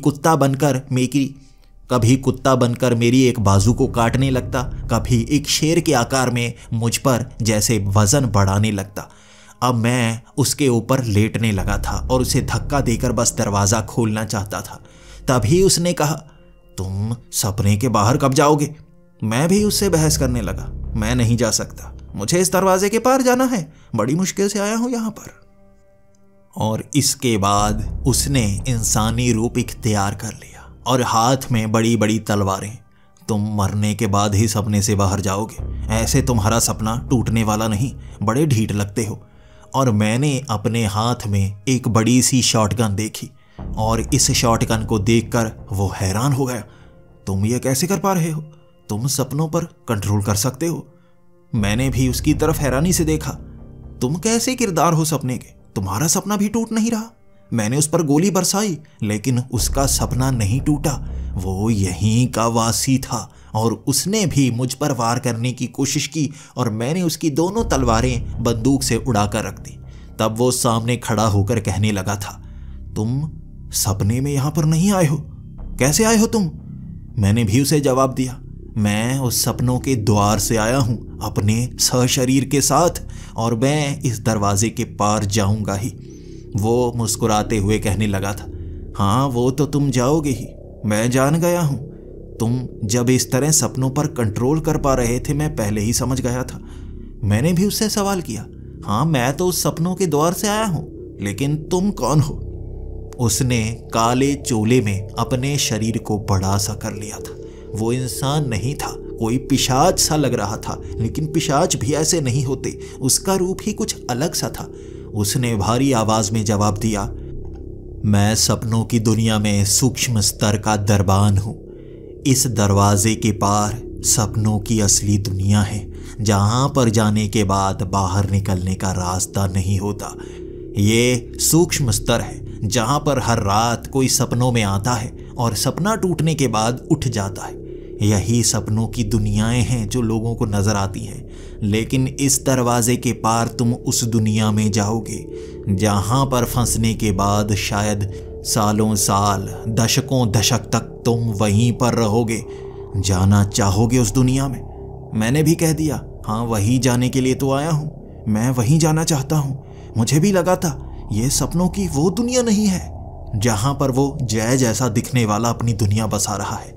कुत्ता बनकर मेरी एक बाजू को काटने लगता, कभी एक शेर के आकार में मुझ पर जैसे वजन बढ़ाने लगता। अब मैं उसके ऊपर लेटने लगा था और उसे धक्का देकर बस दरवाज़ा खोलना चाहता था। तभी उसने कहा, तुम सपने के बाहर कब जाओगे? मैं भी उससे बहस करने लगा। मैं नहीं जा सकता, मुझे इस दरवाजे के पार जाना है, बड़ी मुश्किल से आया हूं यहां पर। और इसके बाद उसने इंसानी रूप इख्तियार कर लिया और हाथ में बड़ी बड़ी तलवारें। तुम मरने के बाद ही सपने से बाहर जाओगे, ऐसे तुम्हारा सपना टूटने वाला नहीं, बड़े ढीठ लगते हो। और मैंने अपने हाथ में एक बड़ी सी शॉटगन देखी और इस शॉटगन को देखकर वो हैरान हो गया। तुम ये कैसे कर पा रहे हो? तुम सपनों पर कंट्रोल कर सकते हो? मैंने भी उसकी तरफ हैरानी से देखा। तुम कैसे किरदार हो सपने के? तुम्हारा सपना भी टूट नहीं रहा। मैंने उस पर गोली बरसाई लेकिन उसका सपना नहीं टूटा। वो यहीं का वासी था और उसने भी मुझ पर वार करने की कोशिश की और मैंने उसकी दोनों तलवारें बंदूक से उड़ाकर रख दी। तब वो सामने खड़ा होकर कहने लगा था, तुम सपने में यहां पर नहीं आए हो, कैसे आए हो तुम? मैंने भी उसे जवाब दिया, मैं उस सपनों के द्वार से आया हूं अपने सशरीर के साथ और मैं इस दरवाजे के पार जाऊंगा ही। वो मुस्कुराते हुए कहने लगा था, हाँ वो तो तुम जाओगे ही, मैं जान गया हूं। तुम जब इस तरह सपनों पर कंट्रोल कर पा रहे थे मैं पहले ही समझ गया था। मैंने भी उससे सवाल किया, हाँ मैं तो उस सपनों के द्वार से आया हूं, लेकिन तुम कौन हो? उसने काले चोले में अपने शरीर को बड़ा सा कर लिया था। वो इंसान नहीं था, कोई पिशाच सा लग रहा था, लेकिन पिशाच भी ऐसे नहीं होते, उसका रूप ही कुछ अलग सा था। उसने भारी आवाज में जवाब दिया, मैं सपनों की दुनिया में सूक्ष्म स्तर का दरबान हूं। इस दरवाजे के पार सपनों की असली दुनिया है, जहां पर जाने के बाद बाहर निकलने का रास्ता नहीं होता। ये सूक्ष्म स्तर है जहां पर हर रात कोई सपनों में आता है और सपना टूटने के बाद उठ जाता है। यही सपनों की दुनियाएं हैं जो लोगों को नजर आती हैं, लेकिन इस दरवाजे के पार तुम उस दुनिया में जाओगे जहां पर फंसने के बाद शायद सालों साल, दशकों दशक तक तुम वहीं पर रहोगे। जाना चाहोगे उस दुनिया में? मैंने भी कह दिया, हाँ वहीं जाने के लिए तो आया हूं, मैं वहीं जाना चाहता हूं। मुझे भी लगा था ये सपनों की वो दुनिया नहीं है जहां पर वो जय जैसा दिखने वाला अपनी दुनिया बसा रहा है।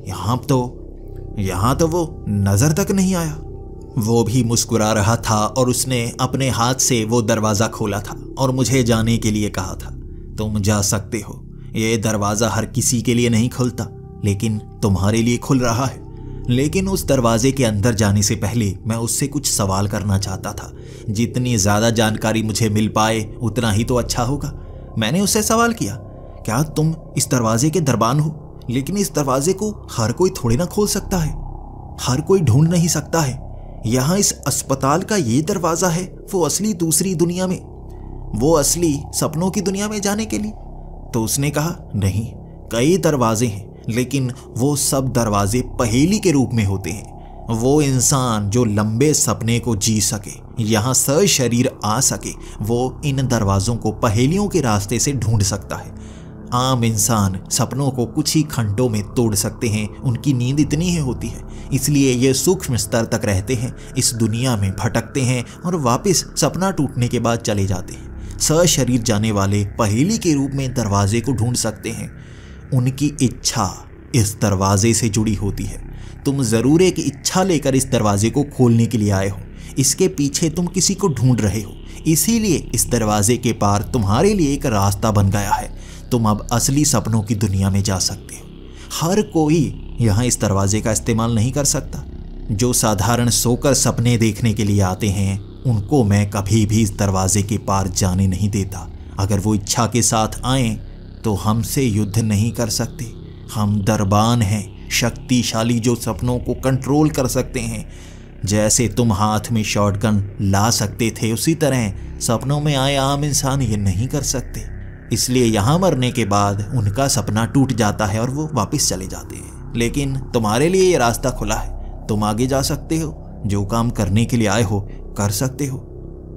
यहां तो वो नजर तक नहीं आया। वो भी मुस्कुरा रहा था और उसने अपने हाथ से वो दरवाजा खोला था और मुझे जाने के लिए कहा था, तुम जा सकते हो। ये दरवाजा हर किसी के लिए नहीं खुलता, लेकिन तुम्हारे लिए खुल रहा है। लेकिन उस दरवाजे के अंदर जाने से पहले मैं उससे कुछ सवाल करना चाहता था। जितनी ज्यादा जानकारी मुझे मिल पाए उतना ही तो अच्छा होगा। मैंने उससे सवाल किया, क्या तुम इस दरवाजे के दरबान हो? लेकिन इस दरवाजे को हर कोई थोड़ी ना खोल सकता है, हर कोई ढूंढ नहीं सकता है। यहाँ इस अस्पताल का ये दरवाजा है वो असली दूसरी दुनिया में, वो असली सपनों की दुनिया में जाने के लिए। तो उसने कहा, नहीं, कई दरवाजे हैं, लेकिन वो सब दरवाजे पहेली के रूप में होते हैं। वो इंसान जो लंबे सपने को जी सके, यहाँ सशरीर आ सके, वो इन दरवाजों को पहेलियों के रास्ते से ढूंढ सकता है। आम इंसान सपनों को कुछ ही घंटों में तोड़ सकते हैं, उनकी नींद इतनी ही होती है, इसलिए ये सूक्ष्म स्तर तक रहते हैं, इस दुनिया में भटकते हैं और वापस सपना टूटने के बाद चले जाते हैं। सशरीर जाने वाले पहेली के रूप में दरवाजे को ढूंढ सकते हैं। उनकी इच्छा इस दरवाजे से जुड़ी होती है। तुम जरूर एक इच्छा लेकर इस दरवाजे को खोलने के लिए आए हो, इसके पीछे तुम किसी को ढूंढ रहे हो, इसीलिए इस दरवाजे के पार तुम्हारे लिए एक रास्ता बन गया है। तुम अब असली सपनों की दुनिया में जा सकते हो। हर कोई यहाँ इस दरवाजे का इस्तेमाल नहीं कर सकता। जो साधारण सोकर सपने देखने के लिए आते हैं उनको मैं कभी भी इस दरवाजे के पार जाने नहीं देता। अगर वो इच्छा के साथ आए तो हमसे युद्ध नहीं कर सकते। हम दरबान हैं, शक्तिशाली, जो सपनों को कंट्रोल कर सकते हैं। जैसे तुम हाथ में शॉटगन ला सकते थे, उसी तरह सपनों में आए आम इंसान ये नहीं कर सकते। इसलिए यहाँ मरने के बाद उनका सपना टूट जाता है और वो वापस चले जाते हैं। लेकिन तुम्हारे लिए ये रास्ता खुला है, तुम आगे जा सकते हो, जो काम करने के लिए आए हो कर सकते हो।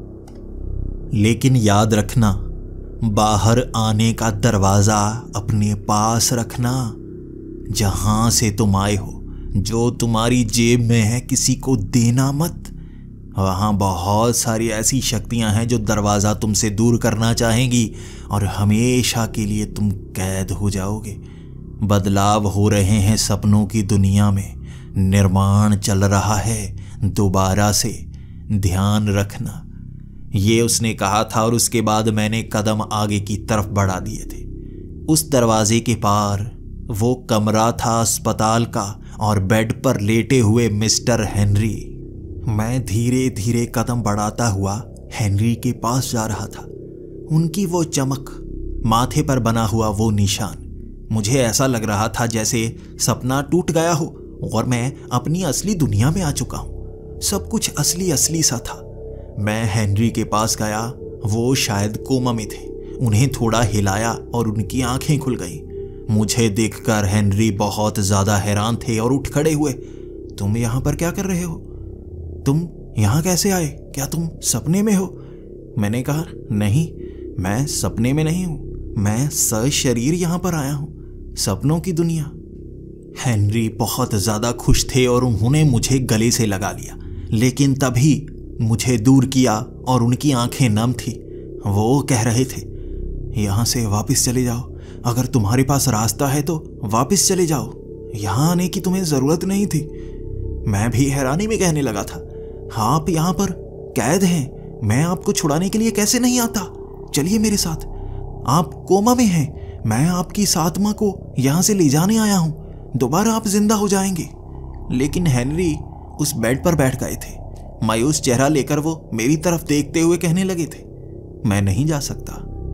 लेकिन याद रखना, बाहर आने का दरवाजा अपने पास रखना। जहां से तुम आए हो, जो तुम्हारी जेब में है, किसी को देना मत, वहाँ बहुत सारी ऐसी शक्तियाँ हैं जो दरवाज़ा तुमसे दूर करना चाहेंगी और हमेशा के लिए तुम कैद हो जाओगे। बदलाव हो रहे हैं सपनों की दुनिया में, निर्माण चल रहा है दोबारा से, ध्यान रखना। ये उसने कहा था और उसके बाद मैंने कदम आगे की तरफ बढ़ा दिए थे। उस दरवाजे के पार वो कमरा था अस्पताल का और बेड पर लेटे हुए मिस्टर हेनरी। मैं धीरे धीरे कदम बढ़ाता हुआ हेनरी के पास जा रहा था। उनकी वो चमक, माथे पर बना हुआ वो निशान, मुझे ऐसा लग रहा था जैसे सपना टूट गया हो और मैं अपनी असली दुनिया में आ चुका हूँ। सब कुछ असली असली सा था। मैं हेनरी के पास गया। वो शायद कोमा में थे। उन्हें थोड़ा हिलाया और उनकी आंखें खुल गईं। मुझे देखकर हेनरी बहुत ज्यादा हैरान थे और उठ खड़े हुए। तुम यहाँ पर क्या कर रहे हो? तुम यहाँ कैसे आए? क्या तुम सपने में हो? मैंने कहा, नहीं, मैं सपने में नहीं हूँ। मैं सशरीर यहाँ पर आया हूँ, सपनों की दुनिया। हेनरी बहुत ज्यादा खुश थे और उन्होंने मुझे गले से लगा लिया, लेकिन तभी मुझे दूर किया और उनकी आंखें नम थी। वो कह रहे थे, यहाँ से वापस चले जाओ। अगर तुम्हारे पास रास्ता है तो वापस चले जाओ। यहाँ आने की तुम्हें जरूरत नहीं थी। मैं भी हैरानी में कहने लगा था, आप यहाँ पर कैद हैं। मैं आपको छुड़ाने के लिए कैसे नहीं आता? चलिए मेरे साथ। आप कोमा में हैं। मैं आपकी इस आत्मा को यहाँ से ले जाने आया हूँ। दोबारा आप जिंदा हो जाएंगे। लेकिन हेनरी उस बेड पर बैठ गए थे। मायूस चेहरा लेकर वो मेरी तरफ देखते हुए कहने लगे थे, मैं नहीं जा सकता।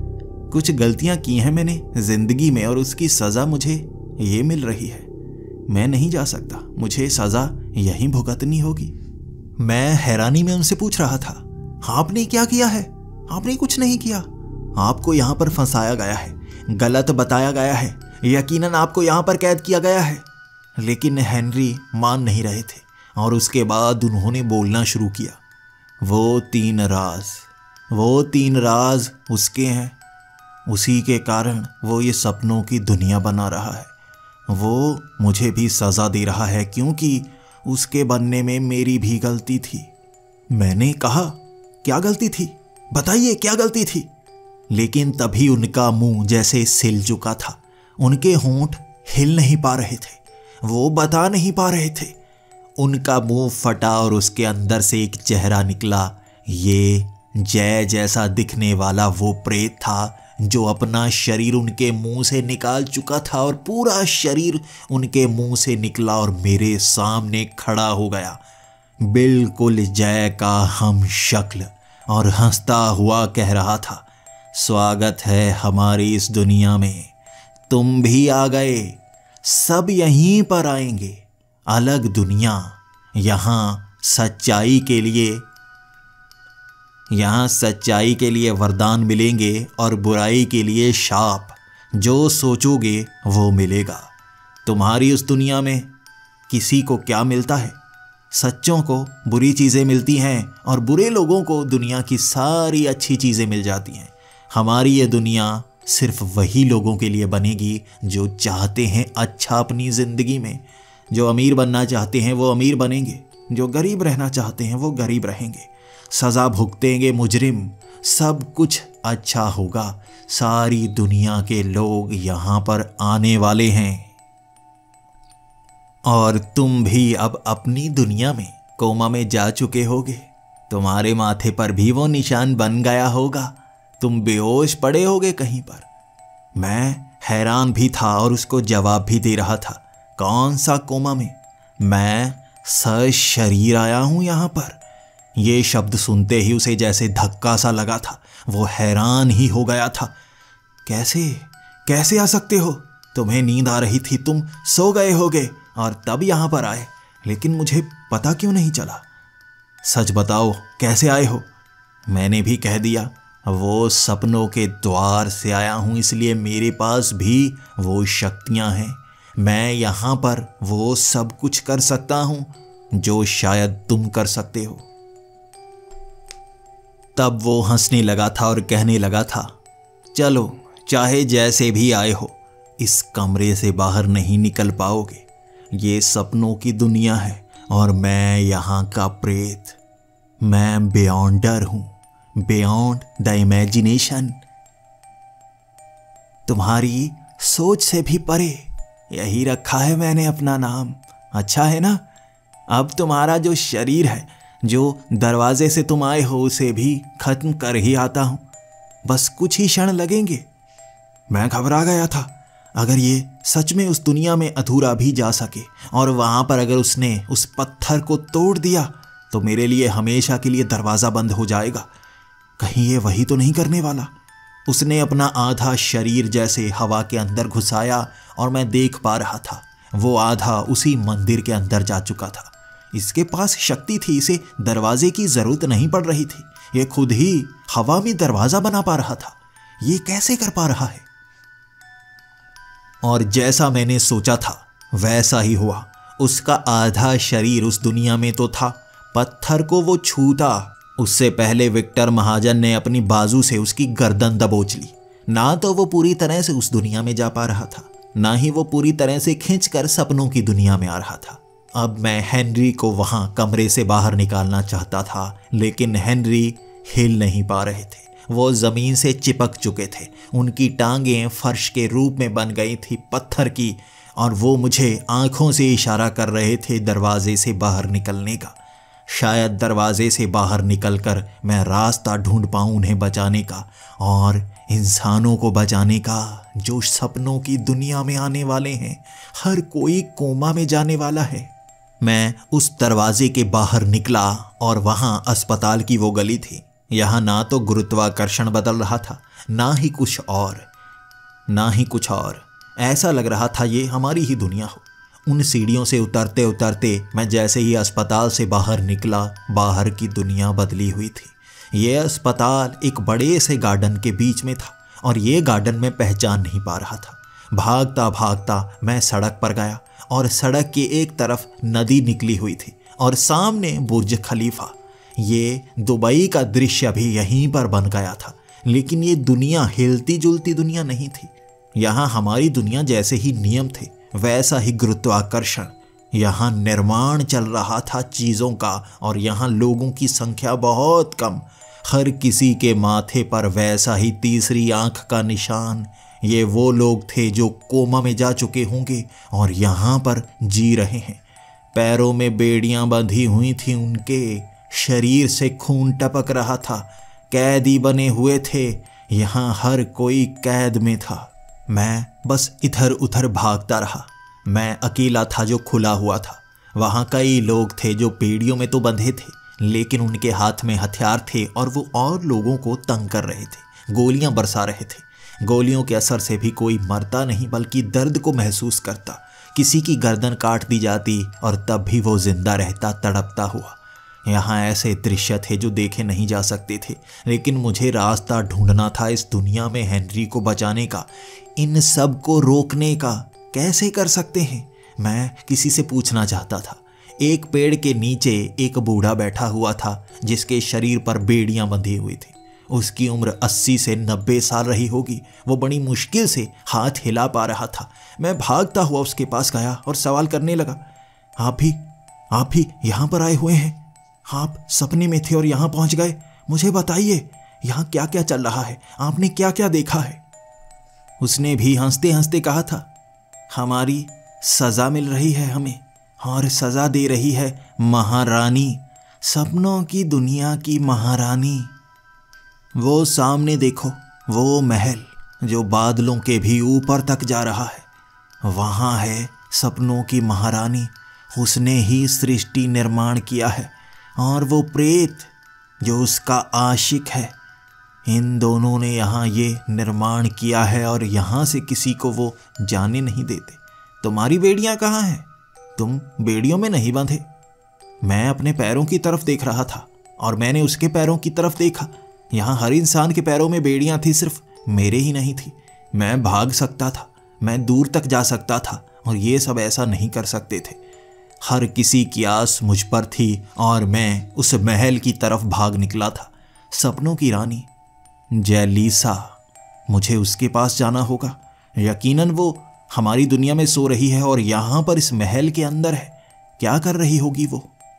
कुछ गलतियां की हैं मैंने जिंदगी में और उसकी सजा मुझे ये मिल रही है। मैं नहीं जा सकता, मुझे सजा यहीं भुगतनी होगी। मैं हैरानी में उनसे पूछ रहा था, आपने क्या किया है? आपने कुछ नहीं किया। आपको यहाँ पर फंसाया गया है, गलत बताया गया है, यकीनन आपको यहाँ पर कैद किया गया है। लेकिन हेनरी मान नहीं रहे थे और उसके बाद उन्होंने बोलना शुरू किया। वो तीन राज उसके हैं। उसी के कारण वो ये सपनों की दुनिया बना रहा है। वो मुझे भी सजा दे रहा है क्योंकि उसके बनने में मेरी भी गलती थी। मैंने कहा, क्या गलती थी? बताइए, क्या गलती थी? लेकिन तभी उनका मुंह जैसे सिल चुका था। उनके होंठ हिल नहीं पा रहे थे। वो बता नहीं पा रहे थे। उनका मुंह फटा और उसके अंदर से एक चेहरा निकला। ये जय जैसा दिखने वाला वो प्रेत था जो अपना शरीर उनके मुंह से निकाल चुका था और पूरा शरीर उनके मुंह से निकला और मेरे सामने खड़ा हो गया, बिल्कुल जय का हम शक्ल, और हंसता हुआ कह रहा था, स्वागत है हमारी इस दुनिया में। तुम भी आ गए। सब यहीं पर आएंगे। अलग दुनिया। यहाँ सच्चाई के लिए वरदान मिलेंगे और बुराई के लिए शाप। जो सोचोगे वो मिलेगा। तुम्हारी उस दुनिया में किसी को क्या मिलता है? सच्चों को बुरी चीज़ें मिलती हैं और बुरे लोगों को दुनिया की सारी अच्छी चीज़ें मिल जाती हैं। हमारी ये दुनिया सिर्फ वही लोगों के लिए बनेगी जो चाहते हैं अच्छा अपनी ज़िंदगी में। जो अमीर बनना चाहते हैं वो अमीर बनेंगे, जो गरीब रहना चाहते हैं वो गरीब रहेंगे। सज़ा भुगतेंगे मुजरिम। सब कुछ अच्छा होगा। सारी दुनिया के लोग यहाँ पर आने वाले हैं। और तुम भी अब अपनी दुनिया में कोमा में जा चुके होगे। तुम्हारे माथे पर भी वो निशान बन गया होगा। तुम बेहोश पड़े होगे कहीं पर। मैं हैरान भी था और उसको जवाब भी दे रहा था, कौन सा कोमा में? मैं सशरीर आया हूं यहाँ पर। ये शब्द सुनते ही उसे जैसे धक्का सा लगा था। वो हैरान ही हो गया था। कैसे आ सकते हो? तुम्हें नींद आ रही थी, तुम सो गए होगे और तब यहाँ पर आए। लेकिन मुझे पता क्यों नहीं चला? सच बताओ, कैसे आए हो? मैंने भी कह दिया, वो सपनों के द्वार से आया हूँ, इसलिए मेरे पास भी वो शक्तियाँ हैं। मैं यहाँ पर वो सब कुछ कर सकता हूँ जो शायद तुम कर सकते हो। तब वो हंसने लगा था और कहने लगा था, चलो, चाहे जैसे भी आए हो, इस कमरे से बाहर नहीं निकल पाओगे। ये सपनों की दुनिया है और मैं यहाँ का प्रेत। मैं बियॉन्डर हूं, बियॉन्ड द इमेजिनेशन। तुम्हारी सोच से भी परे यही रखा है मैंने अपना नाम। अच्छा है ना? अब तुम्हारा जो शरीर है, जो दरवाजे से तुम आए हो, उसे भी खत्म कर ही आता हूं। बस कुछ ही क्षण लगेंगे। मैं घबरा गया था, अगर ये सच में उस दुनिया में अधूरा भी जा सके और वहां पर अगर उसने उस पत्थर को तोड़ दिया तो मेरे लिए हमेशा के लिए दरवाज़ा बंद हो जाएगा। कहीं ये वही तो नहीं करने वाला? उसने अपना आधा शरीर जैसे हवा के अंदर घुसाया और मैं देख पा रहा था वो आधा उसी मंदिर के अंदर जा चुका था। इसके पास शक्ति थी, इसे दरवाजे की जरूरत नहीं पड़ रही थी। ये खुद ही हवा में दरवाजा बना पा रहा था। ये कैसे कर पा रहा है? और जैसा मैंने सोचा था वैसा ही हुआ। उसका आधा शरीर उस दुनिया में तो था, पत्थर को वो छूता उससे पहले विक्टर महाजन ने अपनी बाजू से उसकी गर्दन दबोच ली। ना तो वो पूरी तरह से उस दुनिया में जा पा रहा था, ना ही वो पूरी तरह से खींचकर सपनों की दुनिया में आ रहा था। अब मैं हेनरी को वहां कमरे से बाहर निकालना चाहता था, लेकिन हेनरी हिल नहीं पा रहे थे। वो जमीन से चिपक चुके थे, उनकी टांगें फर्श के रूप में बन गई थी पत्थर की, और वो मुझे आंखों से इशारा कर रहे थे दरवाजे से बाहर निकलने का। शायद दरवाजे से बाहर निकलकर मैं रास्ता ढूंढ पाऊं उन्हें बचाने का और इंसानों को बचाने का जो सपनों की दुनिया में आने वाले हैं। हर कोई कोमा में जाने वाला है। मैं उस दरवाजे के बाहर निकला और वहां अस्पताल की वो गली थी। यहाँ ना तो गुरुत्वाकर्षण बदल रहा था, ना ही कुछ और। ऐसा लग रहा था ये हमारी ही दुनिया हो। उन सीढ़ियों से उतरते उतरते मैं जैसे ही अस्पताल से बाहर निकला, बाहर की दुनिया बदली हुई थी। ये अस्पताल एक बड़े से गार्डन के बीच में था और ये गार्डन मैं पहचान नहीं पा रहा था। भागता भागता मैं सड़क पर गया और सड़क की एक तरफ नदी निकली हुई थी और सामने बुर्ज खलीफा। ये दुबई का दृश्य भी यहीं पर बन गया था, लेकिन ये दुनिया हिलती जुलती दुनिया नहीं थी। यहाँ हमारी दुनिया जैसे ही नियम थे वैसा ही गुरुत्वाकर्षण। यहाँ निर्माण चल रहा था चीज़ों का और यहाँ लोगों की संख्या बहुत कम। हर किसी के माथे पर वैसा ही तीसरी आंख का निशान। ये वो लोग थे जो कोमा में जा चुके होंगे और यहाँ पर जी रहे हैं। पैरों में बेड़ियां बंधी हुई थी, उनके शरीर से खून टपक रहा था। कैदी बने हुए थे, यहाँ हर कोई कैद में था। मैं बस इधर उधर भागता रहा। मैं अकेला था जो खुला हुआ था। वहाँ कई लोग थे जो बेड़ियों में तो बंधे थे, लेकिन उनके हाथ में हथियार थे और वो और लोगों को तंग कर रहे थे, गोलियां बरसा रहे थे। गोलियों के असर से भी कोई मरता नहीं बल्कि दर्द को महसूस करता। किसी की गर्दन काट दी जाती और तब भी वो जिंदा रहता तड़पता हुआ। यहाँ ऐसे दृश्य थे जो देखे नहीं जा सकते थे, लेकिन मुझे रास्ता ढूंढना था इस दुनिया में हेनरी को बचाने का, इन सब को रोकने का। कैसे कर सकते हैं? मैं किसी से पूछना चाहता था। एक पेड़ के नीचे एक बूढ़ा बैठा हुआ था जिसके शरीर पर बेड़ियां बंधी हुई थी। उसकी उम्र 80 से 90 साल रही होगी। वो बड़ी मुश्किल से हाथ हिला पा रहा था। मैं भागता हुआ उसके पास गया और सवाल करने लगा, आप ही यहाँ पर आए हुए हैं? आप सपने में थे और यहाँ पहुँच गए? मुझे बताइए यहाँ क्या क्या चल रहा है? आपने क्या क्या देखा है? उसने भी हंसते हंसते कहा था, हमारी सज़ा मिल रही है हमें, और सज़ा दे रही है महारानी, सपनों की दुनिया की महारानी। वो सामने देखो, वो महल जो बादलों के भी ऊपर तक जा रहा है, वहाँ है सपनों की महारानी। उसने ही सृष्टि निर्माण किया है, और वो प्रेत जो उसका आशिक है, इन दोनों ने यहाँ ये निर्माण किया है और यहाँ से किसी को वो जाने नहीं देते। तुम्हारी बेड़ियाँ कहाँ हैं? तुम बेड़ियों में नहीं बंधे। मैं अपने पैरों की तरफ देख रहा था और मैंने उसके पैरों की तरफ देखा। यहाँ हर इंसान के पैरों में बेड़ियाँ थी, सिर्फ मेरे ही नहीं थी। मैं भाग सकता था, मैं दूर तक जा सकता था, और ये सब ऐसा नहीं कर सकते थे। हर किसी की आस मुझ पर थी और मैं उस महल की तरफ भाग निकला था। सपनों की रानी जेलिसा, मुझे उसके पास जाना होगा। यकीनन वो हमारी दुनिया में सो रही है और यहाँ पर इस महल के अंदर है। क्या कर रही होगी वो?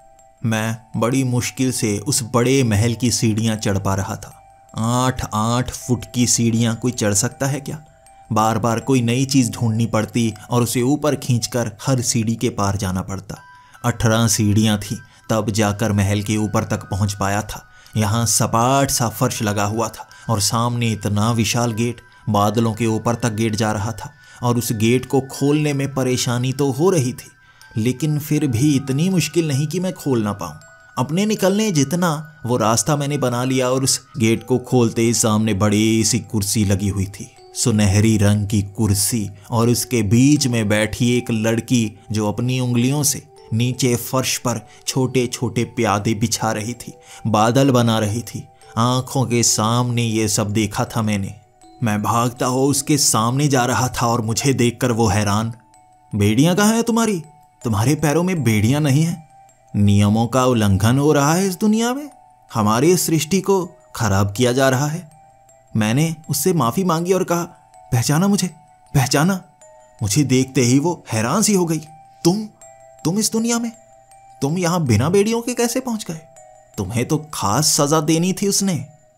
मैं बड़ी मुश्किल से उस बड़े महल की सीढ़ियां चढ़ पा रहा था। 8-8 फुट की सीढ़ियां कोई चढ़ सकता है क्या? बार बार कोई नई चीज़ ढूंढनी पड़ती और उसे ऊपर खींचकर हर सीढ़ी के पार जाना पड़ता। 18 सीढ़ियां थी, तब जाकर महल के ऊपर तक पहुंच पाया था। यहाँ सपाट सा फर्श लगा हुआ था और सामने इतना विशाल गेट, बादलों के ऊपर तक गेट जा रहा था और उस गेट को खोलने में परेशानी तो हो रही थी, लेकिन फिर भी इतनी मुश्किल नहीं कि मैं खोल ना पाऊँ। अपने निकलने जितना वो रास्ता मैंने बना लिया और उस गेट को खोलते ही सामने बड़ी सी कुर्सी लगी हुई थी, सुनहरी रंग की कुर्सी, और उसके बीच में बैठी एक लड़की जो अपनी उंगलियों से नीचे फर्श पर छोटे छोटे प्यादे बिछा रही थी, बादल बना रही थी। आंखों के सामने ये सब देखा था मैंने। मैं भागता हुआ उसके सामने जा रहा था और मुझे देखकर वो हैरान। बेड़ियां कहाँ हैं तुम्हारी? तुम्हारे पैरों में बेड़ियां नहीं हैं? नियमों का उल्लंघन हो रहा है इस दुनिया में, हमारी सृष्टि को खराब किया जा रहा है। मैंने उससे माफ़ी मांगी और कहा, पहचाना मुझे, पहचाना। मुझे देखते ही वो हैरान सी हो गई। तुम इस दुनिया में? तुम यहां बिना बेड़ियों के कैसे पहुंच गए? तुम्हें तो खास सजा देनी थी उसने।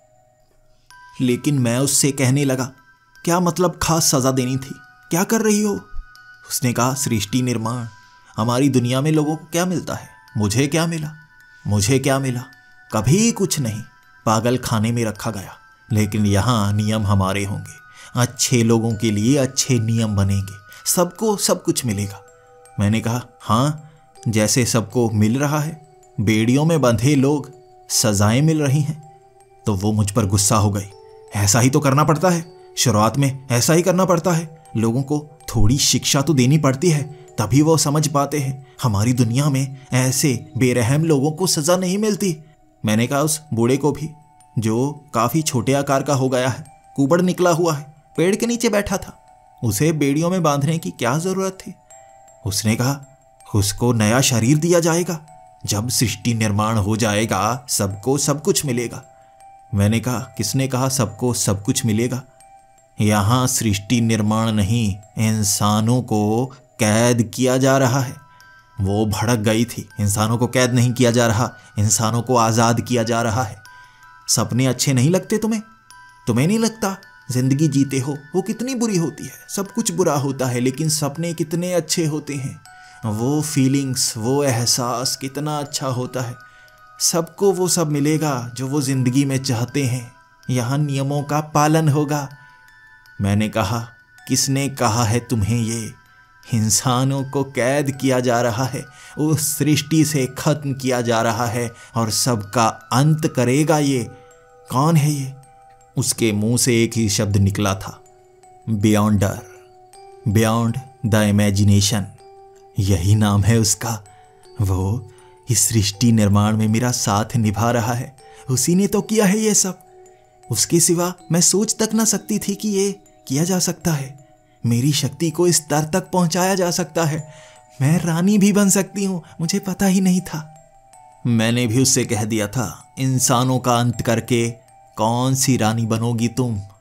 लेकिन मैं उससे कहने लगा, क्या मतलब खास सजा देनी थी? क्या कर रही हो? उसने कहा, सृष्टि निर्माण। हमारी दुनिया में लोगों को क्या मिलता है? मुझे क्या मिला? मुझे क्या मिला? कभी कुछ नहीं। पागल खाने में रखा गया। लेकिन यहाँ नियम हमारे होंगे, अच्छे लोगों के लिए अच्छे नियम बनेंगे, सबको सब कुछ मिलेगा। मैंने कहा, हाँ, जैसे सबको मिल रहा है, बेड़ियों में बंधे लोग सजाएं मिल रही हैं। तो वो मुझ पर गुस्सा हो गई। ऐसा ही तो करना पड़ता है, शुरुआत में ऐसा ही करना पड़ता है। लोगों को थोड़ी शिक्षा तो देनी पड़ती है, तभी वो समझ पाते हैं। हमारी दुनिया में ऐसे बेरहम लोगों को सजा नहीं मिलती। मैंने कहा, उस बूढ़े को भी, जो काफ़ी छोटे आकार का हो गया है, कुबड़ निकला हुआ है, पेड़ के नीचे बैठा था, उसे बेड़ियों में बांधने की क्या ज़रूरत थी? उसने कहा, उसको नया शरीर दिया जाएगा, जब सृष्टि निर्माण हो जाएगा सबको सब कुछ मिलेगा। मैंने कहा, किसने कहा सबको सब कुछ मिलेगा? यहाँ सृष्टि निर्माण नहीं, इंसानों को कैद किया जा रहा है। वो भड़क गई थी। इंसानों को कैद नहीं किया जा रहा, इंसानों को आज़ाद किया जा रहा है। सपने अच्छे नहीं लगते तुम्हें? तुम्हें नहीं लगता जिंदगी जीते हो वो कितनी बुरी होती है? सब कुछ बुरा होता है, लेकिन सपने कितने अच्छे होते हैं। वो फीलिंग्स, वो एहसास कितना अच्छा होता है। सबको वो सब मिलेगा जो वो ज़िंदगी में चाहते हैं। यहाँ नियमों का पालन होगा। मैंने कहा, किसने कहा है तुम्हें ये? इंसानों को कैद किया जा रहा है, उस सृष्टि से खत्म किया जा रहा है और सबका अंत करेगा ये। कौन है ये? उसके मुंह से एक ही शब्द निकला था, बियॉन्डर, बियॉन्ड द इमेजिनेशन। यही नाम है उसका। वो इस सृष्टि निर्माण में मेरा साथ निभा रहा है। उसी ने तो किया है ये सब। उसके सिवा मैं सोच तक ना सकती थी कि ये किया जा सकता है। मेरी शक्ति को इस स्तर तक पहुंचाया जा सकता है। मैं रानी भी बन सकती हूँ, मुझे पता ही नहीं था। मैंने भी उससे कह दिया था, इंसानों का अंत करके कौन सी रानी बनोगी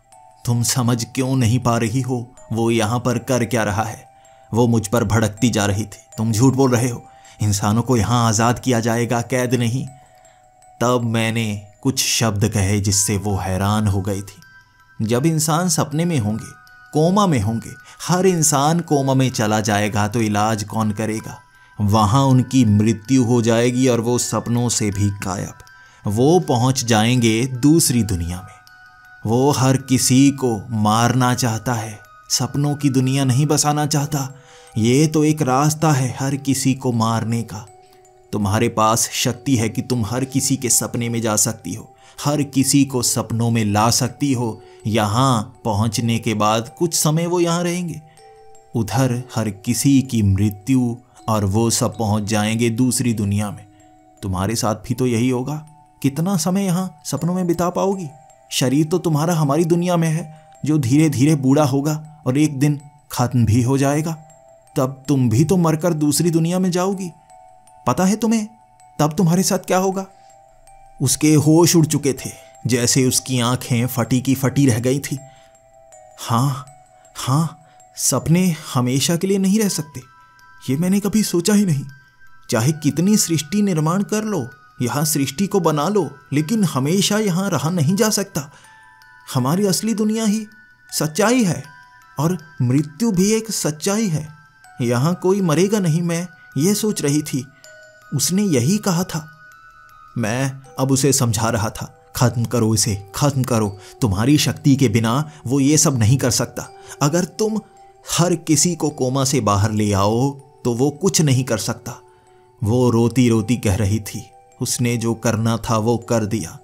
तुम समझ क्यों नहीं पा रही हो वो यहाँ पर कर क्या रहा है? वो मुझ पर भड़कती जा रही थी। तुम झूठ बोल रहे हो, इंसानों को यहाँ आज़ाद किया जाएगा, कैद नहीं। तब मैंने कुछ शब्द कहे जिससे वो हैरान हो गई थी। जब इंसान सपने में होंगे, कोमा में होंगे, हर इंसान कोमा में चला जाएगा तो इलाज कौन करेगा? वहाँ उनकी मृत्यु हो जाएगी और वो सपनों से भी गायब। वो पहुँच जाएंगे दूसरी दुनिया में। वो हर किसी को मारना चाहता है, सपनों की दुनिया नहीं बसाना चाहता। ये तो एक रास्ता है हर किसी को मारने का। तुम्हारे पास शक्ति है कि तुम हर किसी के सपने में जा सकती हो, हर किसी को सपनों में ला सकती हो। यहाँ पहुँचने के बाद कुछ समय वो यहाँ रहेंगे, उधर हर किसी की मृत्यु और वो सब पहुँच जाएंगे दूसरी दुनिया में। तुम्हारे साथ भी तो यही होगा। कितना समय यहाँ सपनों में बिता पाओगी? शरीर तो तुम्हारा हमारी दुनिया में है, जो धीरे धीरे बूढ़ा होगा और एक दिन खत्म भी हो जाएगा। तब तुम भी तो मरकर दूसरी दुनिया में जाओगी। पता है तुम्हें तब तुम्हारे साथ क्या होगा? उसके होश उड़ चुके थे, जैसे उसकी आंखें फटी की फटी रह गई थी। हाँ, सपने हमेशा के लिए नहीं रह सकते, ये मैंने कभी सोचा ही नहीं। चाहे कितनी सृष्टि निर्माण कर लो, यहाँ सृष्टि को बना लो, लेकिन हमेशा यहाँ रहा नहीं जा सकता। हमारी असली दुनिया ही सच्चाई है और मृत्यु भी एक सच्चाई है। यहाँ कोई मरेगा नहीं, मैं ये सोच रही थी। उसने यही कहा था। मैं अब उसे समझा रहा था, खत्म करो इसे, खत्म करो। तुम्हारी शक्ति के बिना वो ये सब नहीं कर सकता। अगर तुम हर किसी को कोमा से बाहर ले आओ तो वो कुछ नहीं कर सकता। वो रोती रोती कह रही थी। उसने जो करना था वो कर दिया।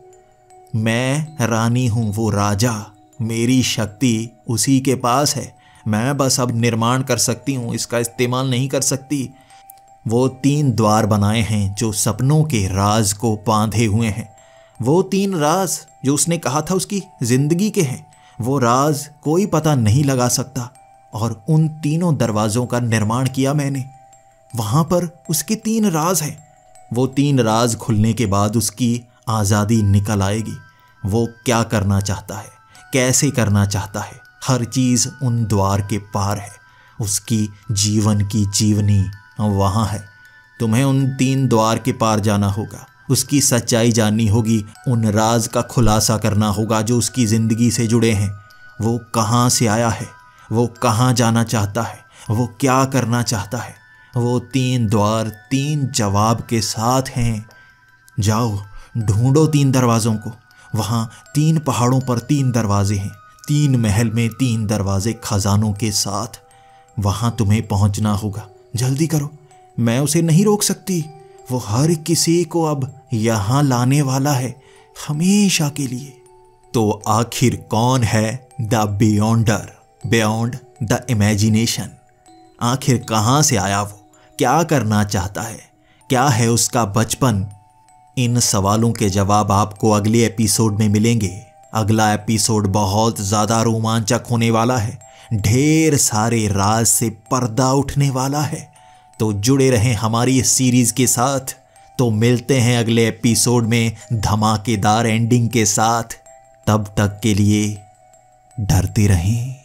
मैं रानी हूँ, वो राजा। मेरी शक्ति उसी के पास है। मैं बस अब निर्माण कर सकती हूँ, इसका इस्तेमाल नहीं कर सकती। वो 3 द्वार बनाए हैं जो सपनों के राज को बांधे हुए हैं। वो 3 राज जो उसने कहा था उसकी जिंदगी के हैं। वो राज कोई पता नहीं लगा सकता। और उन तीनों दरवाज़ों का निर्माण किया मैंने। वहाँ पर उसके 3 राज हैं। वो 3 राज खुलने के बाद उसकी आज़ादी निकल आएगी। वो क्या करना चाहता है, कैसे करना चाहता है, हर चीज़ उन द्वार के पार है। उसकी जीवन की जीवनी वहाँ है। तुम्हें उन 3 द्वार के पार जाना होगा, उसकी सच्चाई जाननी होगी, उन राज का खुलासा करना होगा जो उसकी ज़िंदगी से जुड़े हैं। वो कहाँ से आया है, वो कहाँ जाना चाहता है, वो क्या करना चाहता है। वो 3 द्वार 3 जवाब के साथ हैं। जाओ ढूंढो 3 दरवाज़ों को। वहाँ 3 पहाड़ों पर 3 दरवाजे हैं। 3 महल में 3 दरवाजे खजानों के साथ। वहाँ तुम्हें पहुँचना होगा। जल्दी करो, मैं उसे नहीं रोक सकती। वो हर किसी को अब यहाँ लाने वाला है, हमेशा के लिए। तो आखिर कौन है the beyonder, beyond the imagination? आखिर कहाँ से आया वो, क्या करना चाहता है, क्या है उसका बचपन? इन सवालों के जवाब आपको अगले एपिसोड में मिलेंगे। अगला एपिसोड बहुत ज़्यादा रोमांचक होने वाला है। ढेर सारे राज से पर्दा उठने वाला है। तो जुड़े रहें हमारी इस सीरीज़ के साथ। तो मिलते हैं अगले एपिसोड में धमाकेदार एंडिंग के साथ। तब तक के लिए डरते रहें।